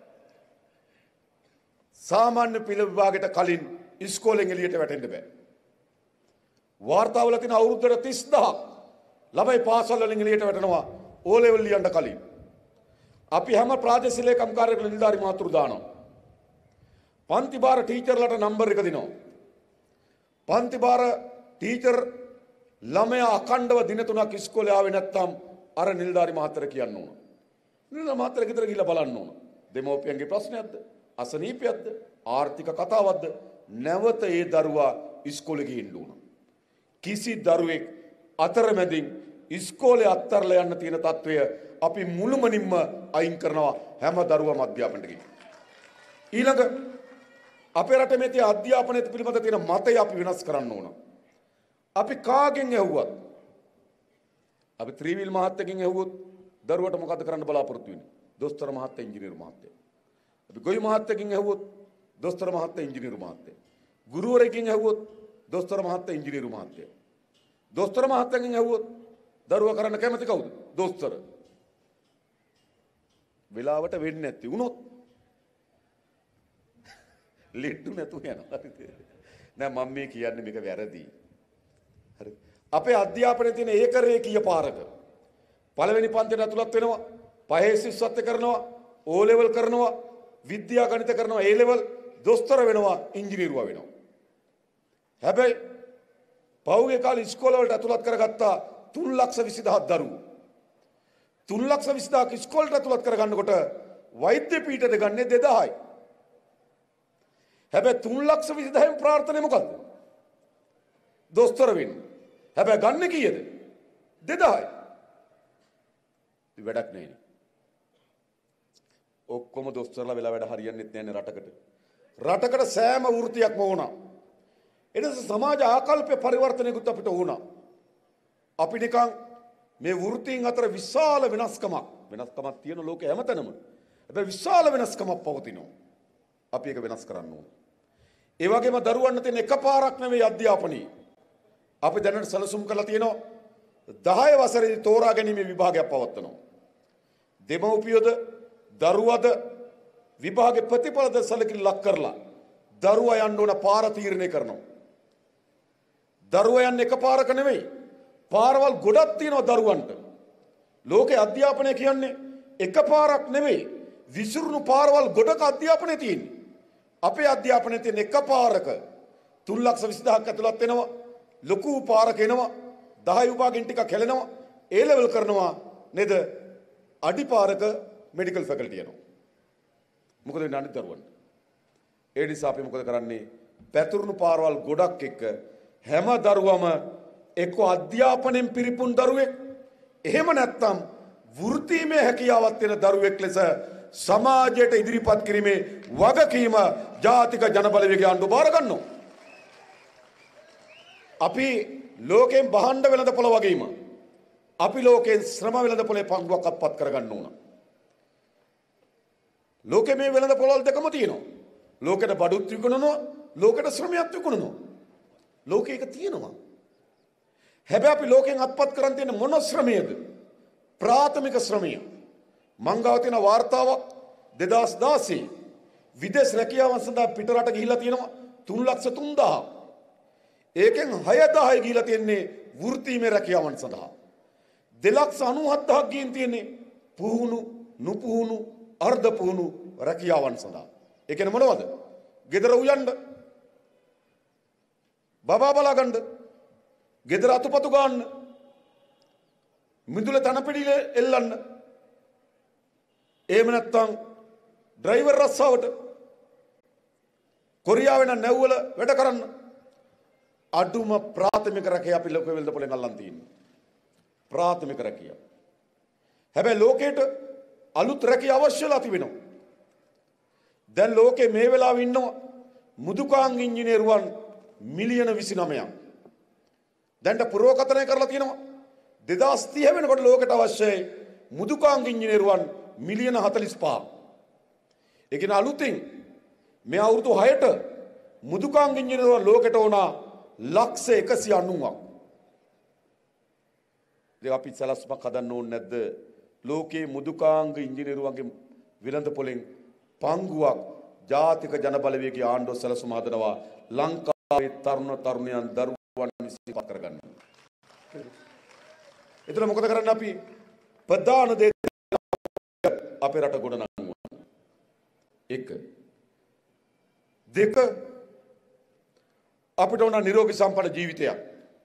සාමාන්‍ය පිළ විභාගයට කලින් ඉස්කෝලෙන් එළියට වැටෙන්න බෑ. වාර්තාවල තියෙන අවුරුද්දට තිස් දහසක් ළමයි පාසල් වලින් එළියට වැටෙනවා ඕ ලෙවල් ලියන්න කලින්. අපි හැම ප්‍රාදේශීය ලේකම් කාර්යාලයක නිලධාරි මාතෘ දානවා. පන්ති භාර ටීචර්ලට නම්බර් එක දෙනවා. පන්ති භාර ටීචර් ළමයා අඛණ්ඩව දින තුනක් ඉස්කෝලේ ආවේ නැත්නම් අර නිලධාරි මහත්තයා කියන්න ඕන. නිලධාරි මහත්තයා ගෙදර ගිහලා බලන්න ඕන. දෙමෝපියන්ගේ ප්‍රශ්නයක්ද? අසනීපයක්ද? ආර්ථික කතාවක්ද? නැවත ඒ දරුවා ඉස්කෝලේ ගිහින් ඕන. කිසි දරුවෙක් අතරමැදින් ඉස්කෝලේ අත්තරලා යන්න තියෙන తත්වය අපි මුළුමනින්ම අයින් කරනවා හැම දරුවම අධ්‍යාපනයට ගිහින්. ඊළඟ අපේ රටේ මේ තියෙන අධ්‍යාපනය පිළිබඳ තියෙන මතය අපි වෙනස් කරන්න ඕන. අපි කාගෙන් ඇහුවත් අපි ත්‍රිවිල් මහත්තයකින් ඇහුවොත් දරුවට මොකද කරන්න බලාපොරොත්තු වෙන්නේ? දොස්තර මහත්තයා ඉංජිනේරු මහත්තයා. අපි ගොවි මහත්තයකින් ඇහුවොත් දොස්තර මහත්තයා ඉංජිනේරු මහත්තයා. ගුරුවරයෙක්ගෙන් ඇහුවොත් දොස්තර මහත්තයා ඉංජිනේරු මහත්තයා. දොස්තර මහත්තයකින් ඇහුවොත් දරුවා කරන්න කැමති කවුද? දොස්තර. වෙලාවට වෙන්නේ නැති වුණොත් ලෙඩු නැතු යනවා. නෑ මම මේ කියන්නේ මේක වැරදි. හරි. අපේ අධ්‍යාපනයේ තියෙන ඒකරේකීය පාරක පළවෙනි පන්තියට ඇතුළත් වෙනවා, පහේ ශිෂ්‍යත්ව කරනවා, ඕ ලෙවල් කරනවා, විද්‍යා ගණිත කරනවා, ඒ ලෙවල් දොස්තර වෙනවා, ඉංජිනේරුවා වෙනවා. හැබැයි පහුගිය කාලේ ඉස්කෝල වලට ඇතුළත් කරගත්තා තුන් ලක්ෂ විසි දහස් දරුවෝ. තුන් ලක්ෂ විසි දහසක් ඉස්කෝලට ඇතුළත් කරගන්නකොට වෛද්‍ය පීඨයට ගන්නේ දෙදාහයි. හැබැයි තුන් ලක්ෂ විසි දහසෙන් ප්‍රාර්ථනේ මොකද්ද? දොස්තර වෙන්න. හැබැයි ගන්න කීයද? දෙදාහයි. වැඩක් නැහැ. ඔක්කොම දොස්තරලා වෙලා වැඩ හරියන්නේ නැන්නේ රටකට. රටකට සෑම වෘත්තියක්ම ඕන. එනිසා සමාජ ආකල්ප පරිවර්තනයකට අපිට ඕන. අපි නිකන් මේ වෘත්තීන් අතර විශාල වෙනස්කමක් වෙනස්කමක් තියෙන ලෝකේ හැමතැනම. හැබැයි විශාල වෙනස්කමක් පවතිනවා. අපි ඒක වෙනස් කරන්න ඕන. ඒ වගේම දරුවන්ට තියෙන එකපාරක් නෙවෙයි අධ්‍යාපනයේ. අපි දැනට සැලසුම් කරලා තියෙනවා දහය වසරේදී තෝරා ගැනීම විභාගයක් පවත්වනවා. දෙමව්පියෝද දරුවද විභාගේ ප්‍රතිඵලද සැලකිලි ලක් කරලා දරුවා යන්න ඕන පාර තීරණය කරනවා. දරුවා යන්නේ එකපාරක නෙවෙයි. පාරවල් ගොඩක් තියෙනවා දරුවන්ට. ලෝකේ අධ්‍යාපනය කියන්නේ එකපාරක් නෙවෙයි. විසිරුණු පාරවල් ගොඩක අධ්‍යාපනය තියෙන්නේ. අපේ අධ්‍යාපනයේ තියෙන එකපාරක තුන් ලක්ෂ විසි දහසක් ඇතුළත් වෙනවා. ලොකු පාරක එනවා. දහය විභාගෙන් ටිකක් හැලෙනවා. ඒ ලෙවල් කරනවා නේද? අඩි පාරක මෙඩිකල් ෆැකල්ටි යනවා. මොකද වෙන්නේ අනිත් දරුවන්ට? ඒ නිසා අපි මොකද කරන්නේ? පැතුරුණු පාරවල් ගොඩක් එක්ක හැම දරුවම එක්ක අධ්‍යාපනයෙන් පිරිපුන් දරුවෙක් එහෙම නැත්නම් වෘත්තීමේ හැකියාවක් තියෙන දරුවෙක් ලෙස සමාජයට ඉදිරිපත් කිරීමේ වගකීම ජාතික ජන බලවේගය ආණ්ඩුව බාර ගන්නවා. අපි ලෝකයෙන් බහණ්ඩ වෙළඳපොළ වගේම අපි ලෝකයෙන් ශ්‍රම වෙළඳපොළේ පංගුවක් අත්පත් කරගන්න ඕන. ලෝකෙ මේ වෙළඳපොළවල් දෙකම තියෙනවා. ලෝකෙට බඩුත් විකුණනවා, ලෝකෙට ශ්‍රමයක් විකුණනවා. ලෝකෙ එක තියෙනවා. හැබැයි අපි ලෝකෙන් අත්පත් කරන් තියෙන මොන ශ්‍රමයේද? ප්‍රාථමික ශ්‍රමය. මංගාව තියෙන වාර්තාවක් දෙදහස් දාසය විදේශ රැකියාවන් සඳහා පිටරට ගිහිලා තියෙනවා තුන් ලක්ෂ තුන් දහසක්. ඒකෙන් හය දහසයි ගිහිලා තියෙන්නේ වෘත්තීමේ රැකියාවන් සඳහා. දෙලක්ෂ අනූහත් දහසක් ගිහින් තියෙන්නේ පුහුණු, නුපුහුණු, අර්ධ පුහුණු රැකියාවන් සඳහා. ඒ කියන්නේ මොනවද? ගෙදර උයන්ඩ, බබා බලා ගන්න, ගෙදර අතුපතු ගන්න, මිදුල තනපිඩිල එල්ලන්න, එහෙම නැත්නම් ඩ්‍රයිවර් රස්සාවට, කොරියාවේ නම් නැව්වල වැඩ කරන්න. අඩුම ප්‍රාථමික රැකියාව අපි ලෝක වෙළඳපොළෙන් අල්ලන් තියෙන්නේ. ප්‍රාථමික රැකියාව. හැබැයි ලෝකෙට අලුත් රැකියාව අවශ්‍යලා තිබෙනවා. දැන් ලෝකේ මේ වෙලාවේ ඉන්නවා මුදුකාංග ඉංජිනේරුවන් මිලියන විසි නවයක්. දැන්ට පුරෝකථනය කරලා තියෙනවා දෙදාස් තිහ වෙනකොට ලෝකයට අවශ්‍යයි මුදුකාංග ඉංජිනේරුවන් මිලියන හතළිස් පහක්. ඒ කියන්නේ අලුතින් මේ අවුරුදු හයට මුදුකාංග ඉංජිනේරුවන් ලෝකයට ඕන ලක්ෂ එකසිය අනූවක්. ඉතින් අපි සලස්මක් හදන්න ඕනේ නැද්ද? ලෝකයේ මුදුකාංග ඉංජිනේරුවන්ගේ විලඳ පොලෙන් පංගුවක් ජාතික ජනබලවේගයේ ආණ්ඩුව සැලසුම හදනවා ලංකාවේ තරුණ තරුණියන් දරුවන් විසිපත් කරගන්න. එතන මොකද කරන්න අපි? ප්‍රධාන දේ අපේ රට ගොඩ නංවන්න. එක. දෙක අපිට ඕන නිරෝගී සම්පන්න ජීවිතයක්.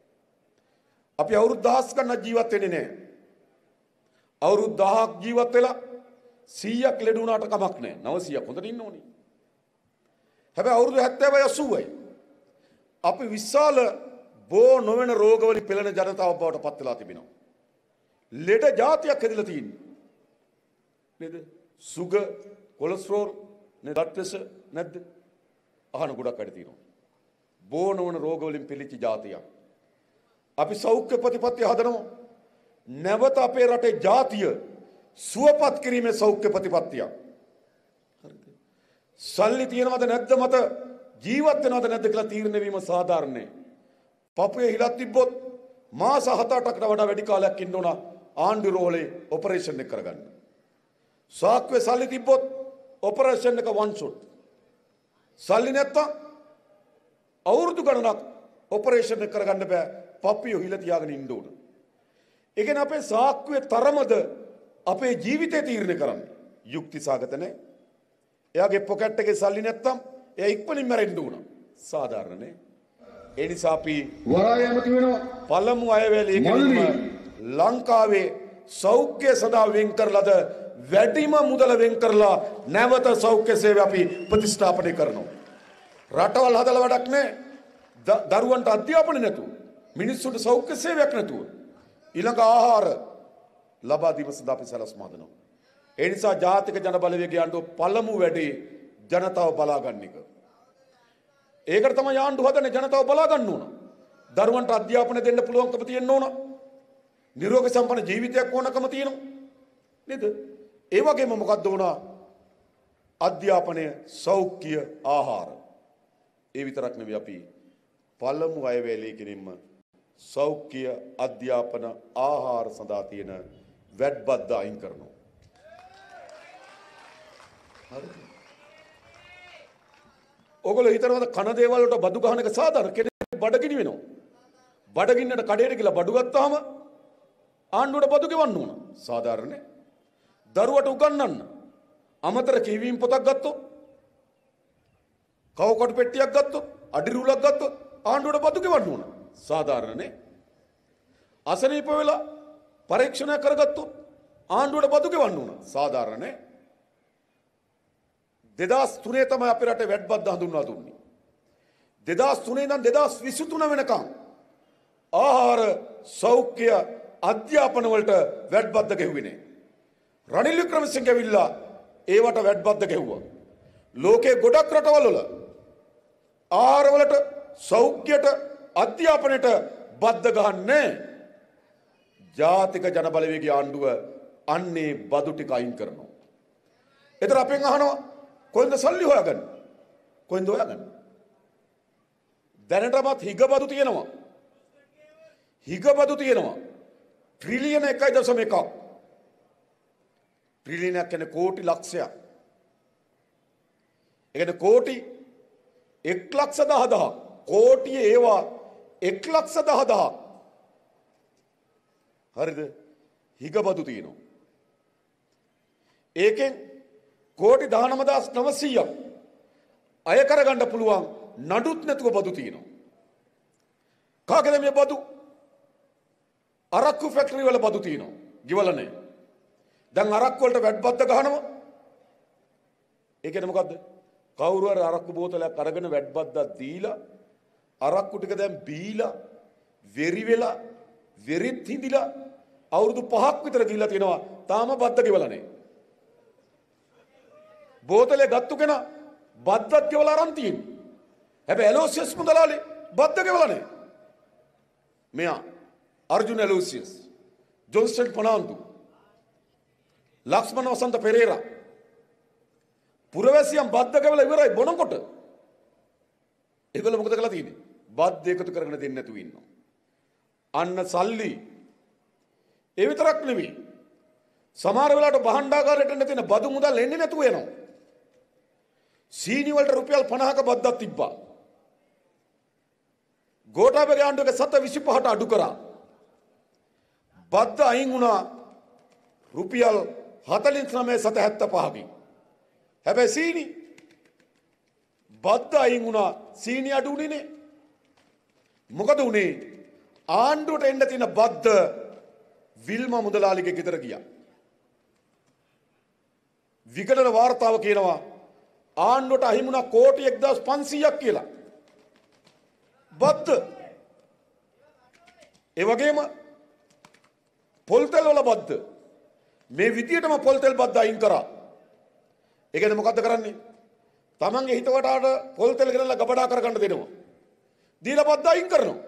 අපි අවුරුදු දහස් ගණන් ජීවත් වෙන්නේ නැහැ. අවුරුදු දහයක් ජීවත් වෙලා සීයක් ලෙඩ වුණාට කමක් නැහැ. නවසීයක් හොඳට ඉන්න ඕනේ. හැබැයි අවුරුදු හැත්තෑවයි අසූවයි අපි විශාල බෝ නොවන රෝගවලින් පෙළෙන ජනතාවක් බවට පත් වෙලා තිබෙනවා. ලෙඩ જાතියක් හැදිලා තියෙන්නේ. නේද? සුගර්, කොලෙස්ටරෝල්, නේ බ්ලඩ් ප්‍රෙෂර් නැද්ද? අහන ගොඩක් වැඩ තියෙනවා. බෝ නොවන රෝගවලින් පිළිච්ච જાතියක්. අපි සෞඛ්‍ය ප්‍රතිපත්තිය හදනවා. නැවත අපේ රටේ ජාතිය සුවපත් කිරීමේ සෞඛ්‍ය ප්‍රතිපත්තියක්. හරිද? සල්ලි තියෙනවද නැද්ද මත ජීවත් වෙනවද නැද්ද කියලා තීරණය වීම සාධාරණයි. පපුවේ හිලක් තිබ්බොත් මාස හත අටකට වඩා වැඩි කාලයක් ඉන්න ඕන ආණ්ඩු රෝහලේ ඔපරේෂන් එක කරගන්න. සාක්කුවේ සල්ලි තිබ්බොත් ඔපරේෂන් එක වන් ෂොට්. සල්ලි නැත්තම් අවුරුදු ගණනක් ඔපරේෂන් එක කරගන්න බෑ. පපුවේ හිල තියාගෙන ඉන්න ඕන. ඒ කියන්නේ අපේ සාක්කුවේ තරමද අපේ ජීවිතේ තීරණය කරන්නේ. යුක්ති සාගත නැහැ. එයාගේ පොකට් එකේ සල්ලි නැත්තම් එයා ඉක්මනින් මැරෙන්න උන. සාධාරණ නේ. ඒ නිසා අපි වරාය ඇමති වෙනවා. පළමු අයවැලේ කිරීම ලංකාවේ සෞඛ්‍ය සඳහා වෙන් කරලාද වැඩිම මුදල වෙන් කරලා නැවත සෞඛ්‍ය සේවය අපි ප්‍රතිස්ථාපනය කරනවා. රටවල් හදලා වැඩක් නැහැ. දරුවන්ට අධ්‍යාපනය නැතුව, මිනිස්සුන්ට සෞඛ්‍ය සේවයක් නැතුව ඊළඟ ආහාර ලබා දීම සඳහා අපි සැලැස්ම හදනවා. ඒ නිසා ජාතික ජන බලවේගය ආණ්ඩුව පළමු වැඩේ ජනතාව බලා ගන්න එක. ඒකට තමයි ආණ්ඩුව හදන්නේ, ජනතාව බලා ගන්න ඕන. දරුවන්ට අධ්‍යාපනය දෙන්න පුළුවන්කම තියෙන්න ඕන. නිරෝගී සම්පන්න ජීවිතයක් ඕනකම තියෙනවා. නේද? ඒ වගේම මොකක්ද ඕන? අධ්‍යාපනය, සෞඛ්‍ය, ආහාර. ඒ විතරක් නෙවෙයි අපි පළමු අයවැලේ කිරීම සෞඛ්‍ය, අධ්‍යාපන, ආහාර සඳහා තියෙන වැඩබද්ද අයින් කරනවා. හරිද? ඔයගොල්ලෝ හිතනවාද කන දේවල් වලට බඩු ගහන එක සාධාරණ? කෙනෙක් බඩගිනි වෙනවා. බඩගින්නට කඩේට ගිහලා බඩු ගත්තාම ආණ්ඩුවට බඩු ගෙවන්න ඕන. සාධාරණ නේ. දරුවට උගන්වන්න අමතර කියවීම පොතක් ගත්තොත්, කවකට පෙට්ටියක් ගත්තොත්, අඩිරුලක් ගත්තොත් ආණ්ඩුවට බඩු ගෙවන්න ඕන. සාධාරණ නේ. අසනීප වෙලා පරීක්ෂණ කරගත්තොත් ආණ්ඩුවට බඩු ගෙවන්න ඕන. සාධාරණ නේ. දෙදාස් තුනේ තමයි අපේ රටේ වැඩබද්ද හඳුන්වා දුන්නේ. දෙදාස් තුනේ ඉඳන් දෙදාස් විසිතුන වෙනකම් ආහාර, සෞඛ්‍ය, අධ්‍යාපන වලට වැඩබද්ද ගෙවුවේ නෑ. රනිල් වික්‍රමසිංහ ඇවිල්ලා ඒවට වැඩබද්ද ගෙවුවා. ලෝකේ ගොඩක් රටවල් වල ආහාර වලට, සෞඛ්‍යයට, අධ්‍යාපනයට බද්ද ගහන්නේ ජාතික ජන බලවේගයේ ආණ්ඩුව අන්නේ බදු ටික අයින් කරනවා. ඒතර අපෙන් අහනවා කොහෙන්ද සල්ලි හොයාගන්නේ? කොහෙන්ද හොයාගන්නේ? දැනටමත් හිගබදු තියෙනවා. හිගබදු තියෙනවා. ට්‍රිලියන එකයි දශම එකක්. ට්‍රිලියනයක් කියන්නේ කෝටි ලක්ෂයක්. ඒ කියන්නේ කෝටි එක් ලක්ෂ දහ දහක්. කෝටි ඒවා එක් ලක්ෂ දහ දහක්. හරිද? හිගබදු තියෙනවා. ඒකෙන් කෝටි දහනව දහස් නවසීයක් අය කරගන්න පුළුවන් නඩුත් නැතුව බදු තියෙනවා. කාගේද මේ බදු? අරක්කු ෆැක්ටරි වල බදු තියෙනවා. ගෙවල නැහැ. දැන් අරක්කු වලට වැඩබද්ද ගහනවා. ඒ කියන්නේ මොකද්ද? කවුරු හරි අරක්කු බෝතලයක් අරගෙන වැඩබද්දක් දීලා අරක්කු ටික දැන් බීලා වෙරි වෙලා වෙරිත් හිඳිලා අවුරුදු පහක් විතර ගිහිල්ලා තියෙනවා. තාම බද්ද ගෙවලා නැහැ. බෝතලේ ගත්තු කෙනා බද්දක් ගෙවලා අරන් තියෙන්නේ. හැබැයි එලෝසියස් මුදලාලි බද්ද ගෙවලා නැහැ. මෙයා අර්ජුන එලෝසියස් ජොන්ස්ටන් පනාන්දු, ලක්ෂ්මණ වසන්ත පෙරේරා පුරවැසියන් බද්ද ගෙවලා ඉවරයි බොනකොට. ඒගොල්ලෝ මොකද කරලා තියෙන්නේ? බද්ද එකතු කරගෙන දෙන්නේ නැතුව ඉන්නවා. අන්න සල්ලි. ඒ විතරක් නෙවෙයි. සමහර වෙලාවට භාණ්ඩාගාරයට එන්න තියෙන බදු මුදල් එන්නේ නැතුව එනවා. සීනි වලට රුපියල් පනහක බද්දක් තිබ්බා. ගෝඨාභය ආණ්ඩුවක සත විසිපහට අඩු කරා. බද්ද අයින් වුණා රුපියල් හතළිස් නවය සත හැත්තෑ පහකින්. හැබැයි සීනි බද්ද අයින් වුණා සීනි අඩු උනේ නේ. මොකද උනේ? ආණ්ඩුවට එන්න තියෙන බද්ද විල්මා මුදලාලිගේ ගෙදර ගියා. විකටන වාර්තාව කියනවා ආණ්ඩුවට අහිමුණා කෝටි එක්දාස් පන්සීයක් කියලා. බද්ද. ඒ වගේම පොල්තෙල් වල බද්ද. මේ විදියටම පොල්තෙල් බද්ද අයින් කරා. ඒ කියන්නේ මොකද්ද කරන්නේ? තමන්ගේ හිතවටාට පොල්තෙල් ගෙනල්ලා ගබඩා කරගන්න දෙනවා. දීලා බද්ද අයින් කරනවා.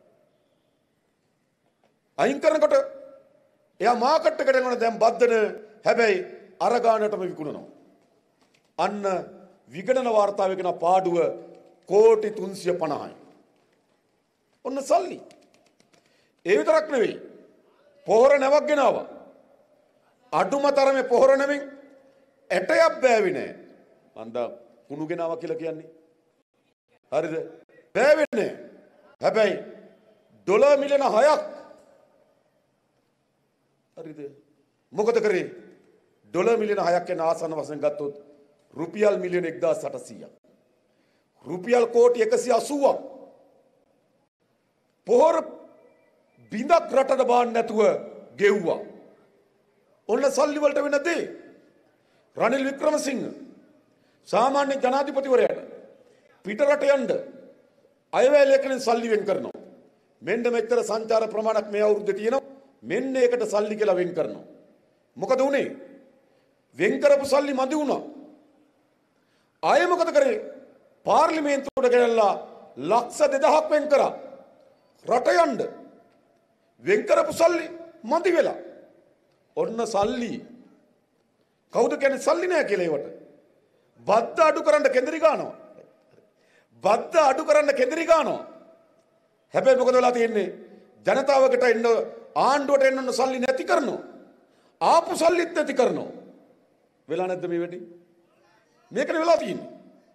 අයින් කරනකොට එයා මාකට් එකට එනවනේ දැන් බද්දන හැබැයි අර ගානටම විකුණනවා. අන්න විගණන වාර්තාවේ කියන පාඩුව කෝටි තුන්සිය පනහයි. ඔන්න සල්ලි. ඒ විතරක් නෙවෙයි. පොහොර නැවක් ගෙනාවා. අඩුම තරමේ පොහොර නැමින් ඇටයක් බෑවේ නෑ. මන්දා කුණු ගෙනාවා කියලා කියන්නේ. හරිද? බෑවේ නෑ. හැබැයි ඩොලර් මිලියන හයක්. හරිද? මොකද කරේ? ඩොලර් මිලියන හයක් යන ආසන්න වශයෙන් ගත්තොත් රුපියල් මිලියන එක්දාස් අටසීයක්. රුපියල් කෝටි එකසිය අසූවක්. පොහොර බිඳක් රටට බාන්න නැතුව ගෙව්වා. ඔන්න සල්ලි වලට වෙන දේ. රනිල් වික්‍රමසිංහ සාමාන්‍ය ජනාධිපතිවරයාට පිට රට යන්න අයවැය ලේඛනෙන් සල්ලි වෙන් කරනවා. මෙන්න මෙච්චර සංචාර ප්‍රමාණයක් මේ අවුරුද්දේ තියෙනවා. මෙන්න ඒකට සල්ලි කියලා වෙන් කරනවා. මොකද උනේ? වෙන් කරපු සල්ලි මදි වුණා. ආයෙ මොකද කරේ? පාර්ලිමේන්තුවට ගෙනල්ලා ලක්ෂ දෙදහක් වෙන් කරා. රට යන්න වෙන් කරපු සල්ලි මදි වෙලා. ඔන්න සල්ලි. කවුද කියන්නේ සල්ලි නෑ කියලා ඒවට? බද්ද අඩු කරන්න කේන්ද්‍රී ගන්නවා. බද්ද අඩු කරන්න කේන්ද්‍රී ගන්නවා. හැබැයි මොකද වෙලා තියෙන්නේ? ජනතාවකට එන්න ආණ්ඩුවට එන්න සල්ලි නැති කරනවා. ආපු සල්ලිත් නැති කරනවා. වෙලා නැද්ද මේ වෙටි? මේකනේ වෙලා තියෙන්නේ.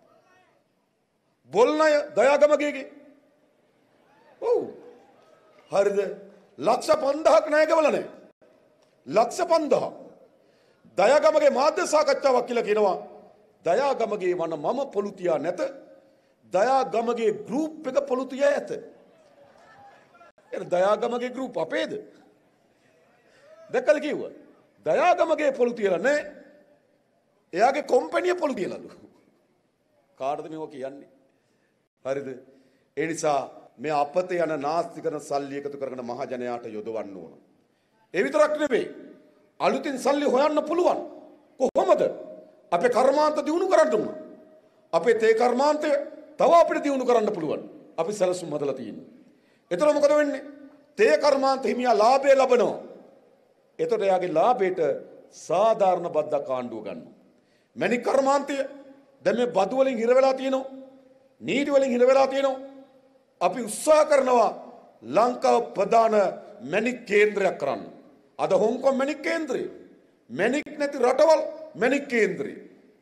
බොල්නය දයාගමගේගේ. ඔව්. හරිද? ලක්ෂ පන්දහක් ණය ගෙවලා නැහැ. ලක්ෂ පන්දහක්. දයාගමගේ මාධ්‍ය සාකච්ඡාවක් කියලා කියනවා. දයාගමගේ වන මම පොළු තියා නැත. දයාගමගේ ගෲප් එක පොළු තියා ඇත. එන දයාගමගේ ගෲප් අපේද? දැක්කද කිව්වා? දයාගමගේ පොළු තියලා නැහැ. එයාගේ කොම්පැනිය පොළු තියලාලු. කාටද මේව කියන්නේ? හරිද? ඒ නිසා මේ අපත යන නාස්ති කරන සල්ලි එකතු කරගෙන මහ ජනයාට යොදවන්න ඕන. ඒ විතරක් නෙවෙයි. අලුතින් සල්ලි හොයන්න පුළුවන්. කොහොමද? අපේ කර්මාන්ත දියුණු කරන්න ඕන. අපේ තේ කර්මාන්තය තව අපිට දියුණු කරන්න පුළුවන්. අපි සැලසුම් හදලා තියෙනවා. එතකොට මොකද වෙන්නේ? තේ කර්මාන්ත හිමියා ලාභය ලබනවා. එතකොට එයාගේ ලාභයට සාධාරණ බද්දක් ආණ්ඩුව ගන්නවා. මැණික් කර්මාන්තය දැන් මේ බදු වලින් හිර වෙලා තියෙනවා. නීති වලින් හිර වෙලා තියෙනවා. අපි උත්සාහ කරනවා ලංකාව ප්‍රධාන මැණික් කේන්ද්‍රයක් කරන්න. අද හොංකොං මැණික් කේන්ද්‍රය. මැණික් නැති රටවල් මැණික් කේන්ද්‍රය.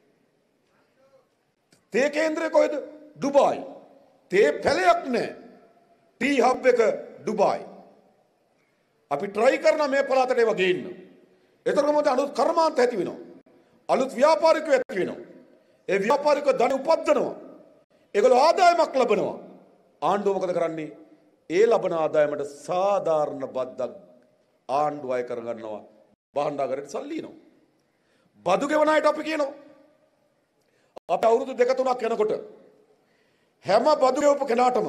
තේ කේන්ද්‍රය කොහෙද? ඩුබායි. තේ පැලයක් නැහැ. ටී හබ් එක ඩුබායි. අපි try කරන මේ පළාතට ඒවා ගේන්න. එතකොට මොකද අලුත් කර්මාන්ත ඇති වෙනවා. අලුත් ව්‍යාපාරිකයෝ ඇති වෙනවා. ඒ ව්‍යාපාරිකයෝ ධන උපද්දනවා. ඒගොල්ලෝ ආදායමක් ලබනවා. ආණ්ඩුව මොකද කරන්නේ? ඒ ලබන ආදායමට සාධාරණ බද්දක් ආණ්ඩුව අය කරගන්නවා. භාණ්ඩාගාරයට සල්ලි එනවා. බදු ගෙවන අයට අපි කියනවා. අපි අවුරුදු දෙක තුනක් යනකොට හැම බදු ගෙවපු කෙනාටම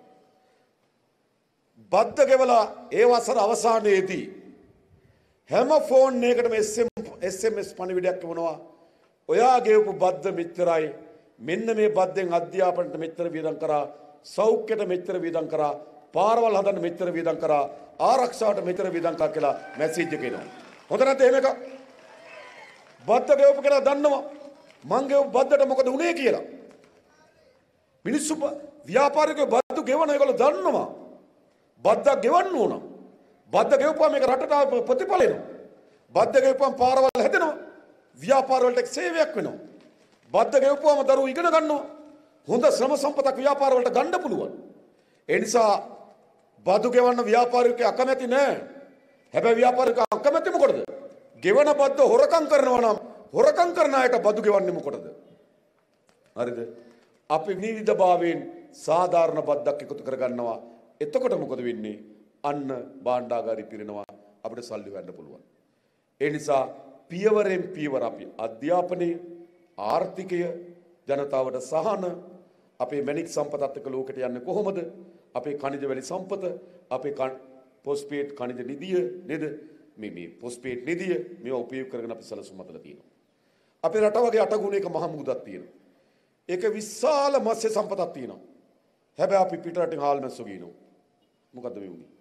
බද්ද ගෙවලා ඒ වසර අවසානයේදී හැම ෆෝන් එකකටම එස් එම් එස් පණිවිඩයක් එවනවා. ඔයා ගෙවපු බද්ද මෙච්චරයි. මෙන්න මේ බද්දෙන් අධ්‍යාපනයට මෙච්චර වියදම් කරා. සෞඛ්‍යයට මෙච්චර වියදම් කරා. පාරවල් හදන්න මෙච්චර වියදම් කරා, ආරක්ෂාවට මෙච්චර වියදම් කරා කියලා මැසේජ් එක එනවා. හොඳ නැත්ද එහෙම එක? බද්ද ගෙවපු කෙනා දන්නවා මං ගෙවපු බද්දට මොකද උනේ කියලා. මිනිස්සු ව්‍යාපාරිකයෝ බද්ද ගෙවන ඒගොල්ලෝ දන්නවා. බද්දක් ගෙවන්න ඕන. බද්ද ගෙවපුවා මේක රටට ප්‍රතිඵල එනවා. බද්ද ගෙවපුවාම පාරවල් හැදෙනවා. ව්‍යාපාර වලට සේවයක් වෙනවා. බද්ද ගෙවපුවාම දරුවෝ ඉගෙන ගන්නවා. හොඳ ශ්‍රම සම්පතක් ව්‍යාපාර වලට ගන්න පුළුවන්. ඒ නිසා බදු ගෙවන්න ව්‍යාපාරිකයෝ අකමැති නෑ. හැබැයි ව්‍යාපාරිකයෝ අකමැති මොකටද? ගෙවන බද්ද හොරකම් කරනවා නම් හොරකම් කරන අයට බදු ගෙවන්නේ මොකටද? හරිද? අපි විවිධභාවයෙන් සාධාරණ බද්දක් එකතු කරගන්නවා. එතකොට මොකද වෙන්නේ? අන්න භාණ්ඩාගාරي පිරෙනවා, අපිට සල්ලි හොයන්න පුළුවන්. ඒ නිසා පියවරෙන් පියවර අපි අධ්‍යාපනයේ, ආර්ථිකය, ජනතාවට සහන, අපේ මැණික් සම්පතත් එක්ක ලෝකෙට යන්නේ කොහොමද? අපේ ಖನಿಜ වැලි සම්පත, අපේ පොස්පේට් ಖනිජ නිධිය නේද? මේ මේ පොස්පේට් නිධිය මේවා උපයෝග කරගෙන අපි සැලසුම් හදලා තියෙනවා. අපේ රට වගේ අටගුණයක මහ මුහුදක් තියෙනවා. ඒක විශාල මත්ස්‍ය සම්පතක් තියෙනවා. හැබැයි අපි පිටරටින් හාල් මැස්සෝ ගිනනවා. මොකද්ද මේ උනේ?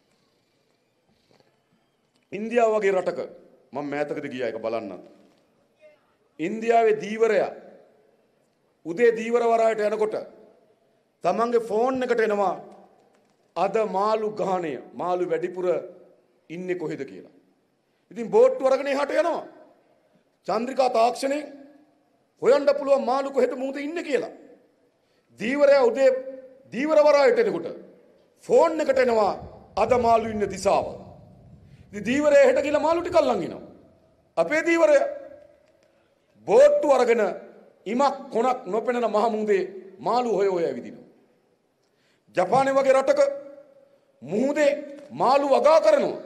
ඉන්දියාව වගේ රටක මම මෑතකදී ගියා ඒක බලන්න. ඉන්දියාවේ දීවරයා උදේ දීවර වරායට යනකොට තමන්ගේ ෆෝන් එකට එනවා අද මාළු ගාණය, මාළු වැඩිපුර ඉන්නේ කොහෙද කියලා. ඉතින් බෝට්ටු අරගෙන එහාට යනවා. චන්ද්‍රිකා තාක්ෂණයෙන් හොයන්න පුළුවන් මාළු කොහෙද මුහුදේ ඉන්නේ කියලා. දීවරයා උදේ දීවර වරායට එනකොට ෆෝන් එකට එනවා අද මාළු ඉන්න දිශාව. ඉතින් දීවරයා හෙට ගිහලා මාළු ටික අල්ලන් එනවා. අපේ දීවරයා බෝට්ටු අරගෙන ඉමක් කොනක් නොපෙනෙන මහ මුහුදේ මාළු හොය හොය ඇවිදිනවා. ජපානයේ වගේ රටක මුහුදේ මාළු වගා කරනවා.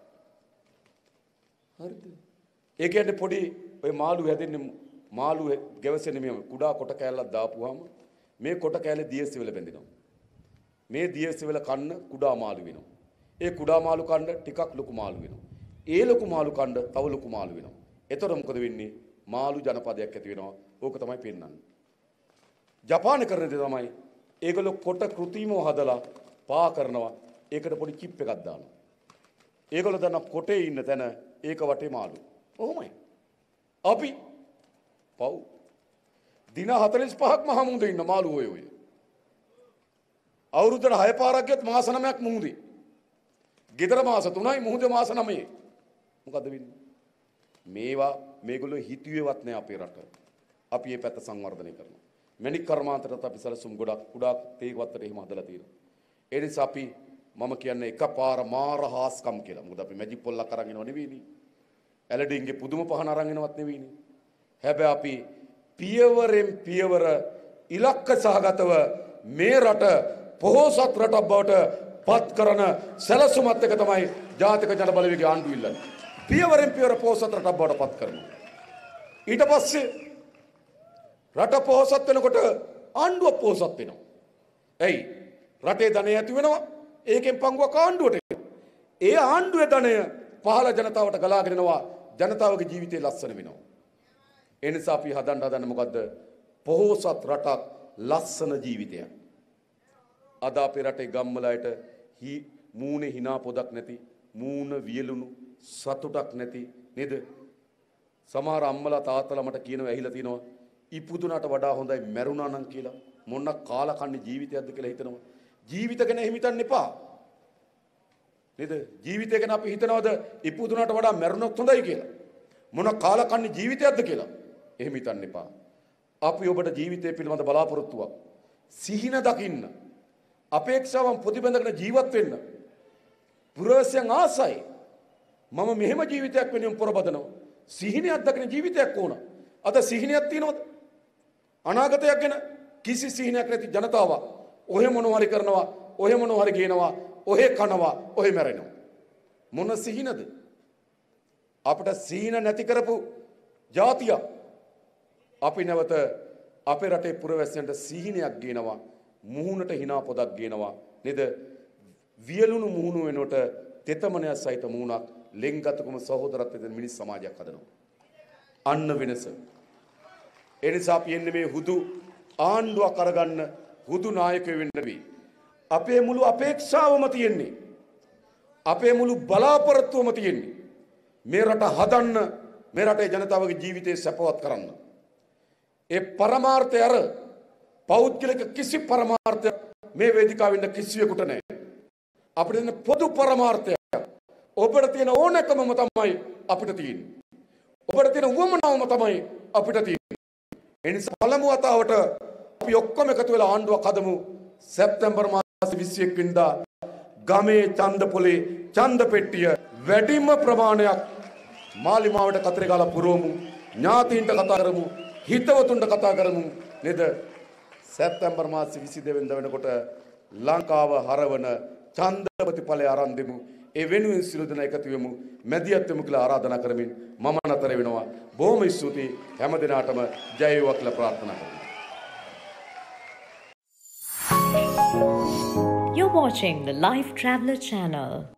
හරිද? ඒ කියන්නේ පොඩි ඔය මාළු හැදෙන්නේ මාළු ගැවසෙන්නේ මේ කුඩා කොට කෑල්ලක් දාපුවාම මේ කොට කෑල්ලේ දියසෙවල බැඳෙනවා. මේ දියසෙවල කන්න කුඩා මාළු වෙනවා. ඒ කුඩා මාළු කන්න ටිකක් ලොකු මාළු වෙනවා. ඒ ලොකු මාළු කන්න තව ලොකු මාළු වෙනවා. එතකොට මොකද වෙන්නේ? මාළු ජනපදයක් ඇති වෙනවා. ඕක තමයි පෙන්වන්නේ. ජපානයේ කරන දේ තමයි ඒගොල්ලෝ කොට කෘත්‍රිමව හදලා පා කරනවා. ඒකට පොඩි චිප් එකක් දානවා. ඒගොල්ලෝ දන්න කොටේ ඉන්න තැන ඒක වටේ මාළු. ඔහොමයි. අපි පව් දින හතළිස් පහක් මහ මුහුදේ ඉන්න මාළු ඔය ඔය. අවුරුද්දට හය පාරක් ගියත් මාස නවයක් මුහුදේ. ගෙදර මාස තුනයි මුහුදේ මාස නවයයි. මොකද වෙන්නේ? මේවා මේගොල්ලෝ හිතුවේවත් නෑ අපේ රට. අපි මේ පැත්ත සංවර්ධනය කරනවා. මැණික් කර්මාන්තයට අපි සැලසුම් ගොඩක් කුඩා තේගවත්තට එහෙම හදලා තියෙනවා. ඒ නිසා අපි මම කියන්නේ එකපාර මාර හාස්කම් කියලා. මොකද අපි මැජික් පොල්ලක් අරන් එනව නෙවෙයිනේ. ඇලඩින්ගේ පුදුම පහන අරන් එනවත් නෙවෙයිනේ. හැබැයි අපි පියවරෙන් පියවර ඉලක්ක සහගතව මේ රට පොහොසත් රටක් බවට පත් කරන සැලසුමත් එක තමයි ජාතික ජන බලවේගයේ ආණ්ඩුව ඉල්ලන්නේ. පියවරෙන් පියවර පොහොසත් රටක් බවට පත් කරනවා. ඊට පස්සේ රට පොහොසත් වෙනකොට ආණ්ඩුව පොහොසත් වෙනවා. එයි රටේ ධනය ඇති වෙනවා. ඒකෙන් පංගුවක් ආණ්ඩුවට එනවා. ඒ ආණ්ඩුවේ ධනය පහළ ජනතාවට ගලාගෙන යනවා. ජනතාවගේ ජීවිතේ ලස්සන වෙනවා. ඒ නිසා අපි හදන්න හදන්නේ මොකද්ද? පොහොසත් රටක්, ලස්සන ජීවිතයක්. අද අපේ රටේ ගම්වලයට මූණේ hina පොදක් නැති, මූණ වියලුණු, සතුටක් නැති නේද? සමහර අම්මලා තාත්තලා මට කියනවා ඇහිලා තිනවා ඉපදුනට වඩා හොඳයි මැරුණා නම් කියලා. මොන කාලකන්ණි ජීවිතයක්ද කියලා හිතනවා. ජීවිත ගැන එහෙම හිතන්න එපා. නේද? ජීවිතය ගැන අපි හිතනවද ඉපදුනට වඩා මැරුණොත් හොඳයි කියලා? මොන කාලකන්ණි ජීවිතයක්ද කියලා? එහෙම හිතන්න එපා. අපි ඔබට ජීවිතය පිළිබඳ බලාපොරොත්තුවක්, සිහින දකින්න, අපේක්ෂාවන් ප්‍රතිබඳගෙන ජීවත් වෙන්න පුරවැසියන් ආසයි. මම මෙහෙම ජීවිතයක් වෙනුවෙන් පොරබදනවා. සිහිනයක් දකින ජීවිතයක් ඕන. අද සිහිනයක් තියෙනවද? අනාගතයක් ගැන කිසි සිහිනයක් නැති ජනතාවක් ඔහෙ මොනවා හරි කරනවා, ඔහෙ මොනවා හරි ගේනවා, ඔහෙ කනවා, ඔහෙ මැරෙනවා. මොන සිහිනද? අපිට සිහින නැති කරපු ජාතියක්. අපි නැවත අපේ රටේ පුරවැසියන්ට සිහිනයක් ගේනවා, මුහුණට hina පොදක් ගේනවා නේද? වියලුණු මුහුණු වෙනකොට තෙතමනය සහිත මුහුණක්, ලෙන්ගතුකම සහෝදරත්වයෙන් දෙන මිනිස් සමාජයක් හදනවා. අන්න වෙනස. ඒ නිසා අපි එන්නේ මේ හුදු ආණ්ඩුවක් අරගන්න, හුදු නායකයෝ වෙන්න වෙයි. අපේ මුළු අපේක්ෂාවම තියෙන්නේ අපේ මුළු බලාපොරොත්තුවම තියෙන්නේ මේ රට හදන්න මේ රටේ ජනතාවගේ ජීවිතය සැපවත් කරන්න. ඒ පරමාර්ථය අර පෞද්ගලික කිසි පරමාර්ථයක් මේ වේදිකාවෙන් කිසිවෙකුට නැහැ. අපිට තියෙන පොදු පරමාර්ථය ඔබට තියෙන ඕනෑකමම තමයි අපිට තියෙන්නේ. ඔබට තියෙන උවමනාවම තමයි අපිට තියෙන්නේ. ඒ නිසා පළමු වතාවට අපි ඔක්කොම එකතු වෙලා ආණ්ඩුවක් හදමු. සැප්තැම්බර් මාසේ විසි එක් වෙනිදා ගමේ ඡන්ද පොලේ ඡන්ද පෙට්ටිය වැඩිම ප්‍රමාණයක් මාලිමාවට කතරේ ගාලා පුරවමු. ඥාතීන්ට කතා කරමු. හිතවතුන්ට කතා කරමු. නේද? සැප්තැම්බර් මාසේ විසි දෙක වෙනිදා වෙනකොට ලංකාව හරවන ඡන්ද ප්‍රතිඵලය අරන් දෙමු. ඒ වෙනුවෙන් සිළු දෙනා එකතු වෙමු. මැදිහත් වෙමු කියලා ආරාධනා කරමින් මම නතර වෙනවා. බොහොම ස්තුතියි හැම දිනාටම ජය වේවා කියලා ප්‍රාර්ථනා කරනවා. You're watching the Life Traveller channel.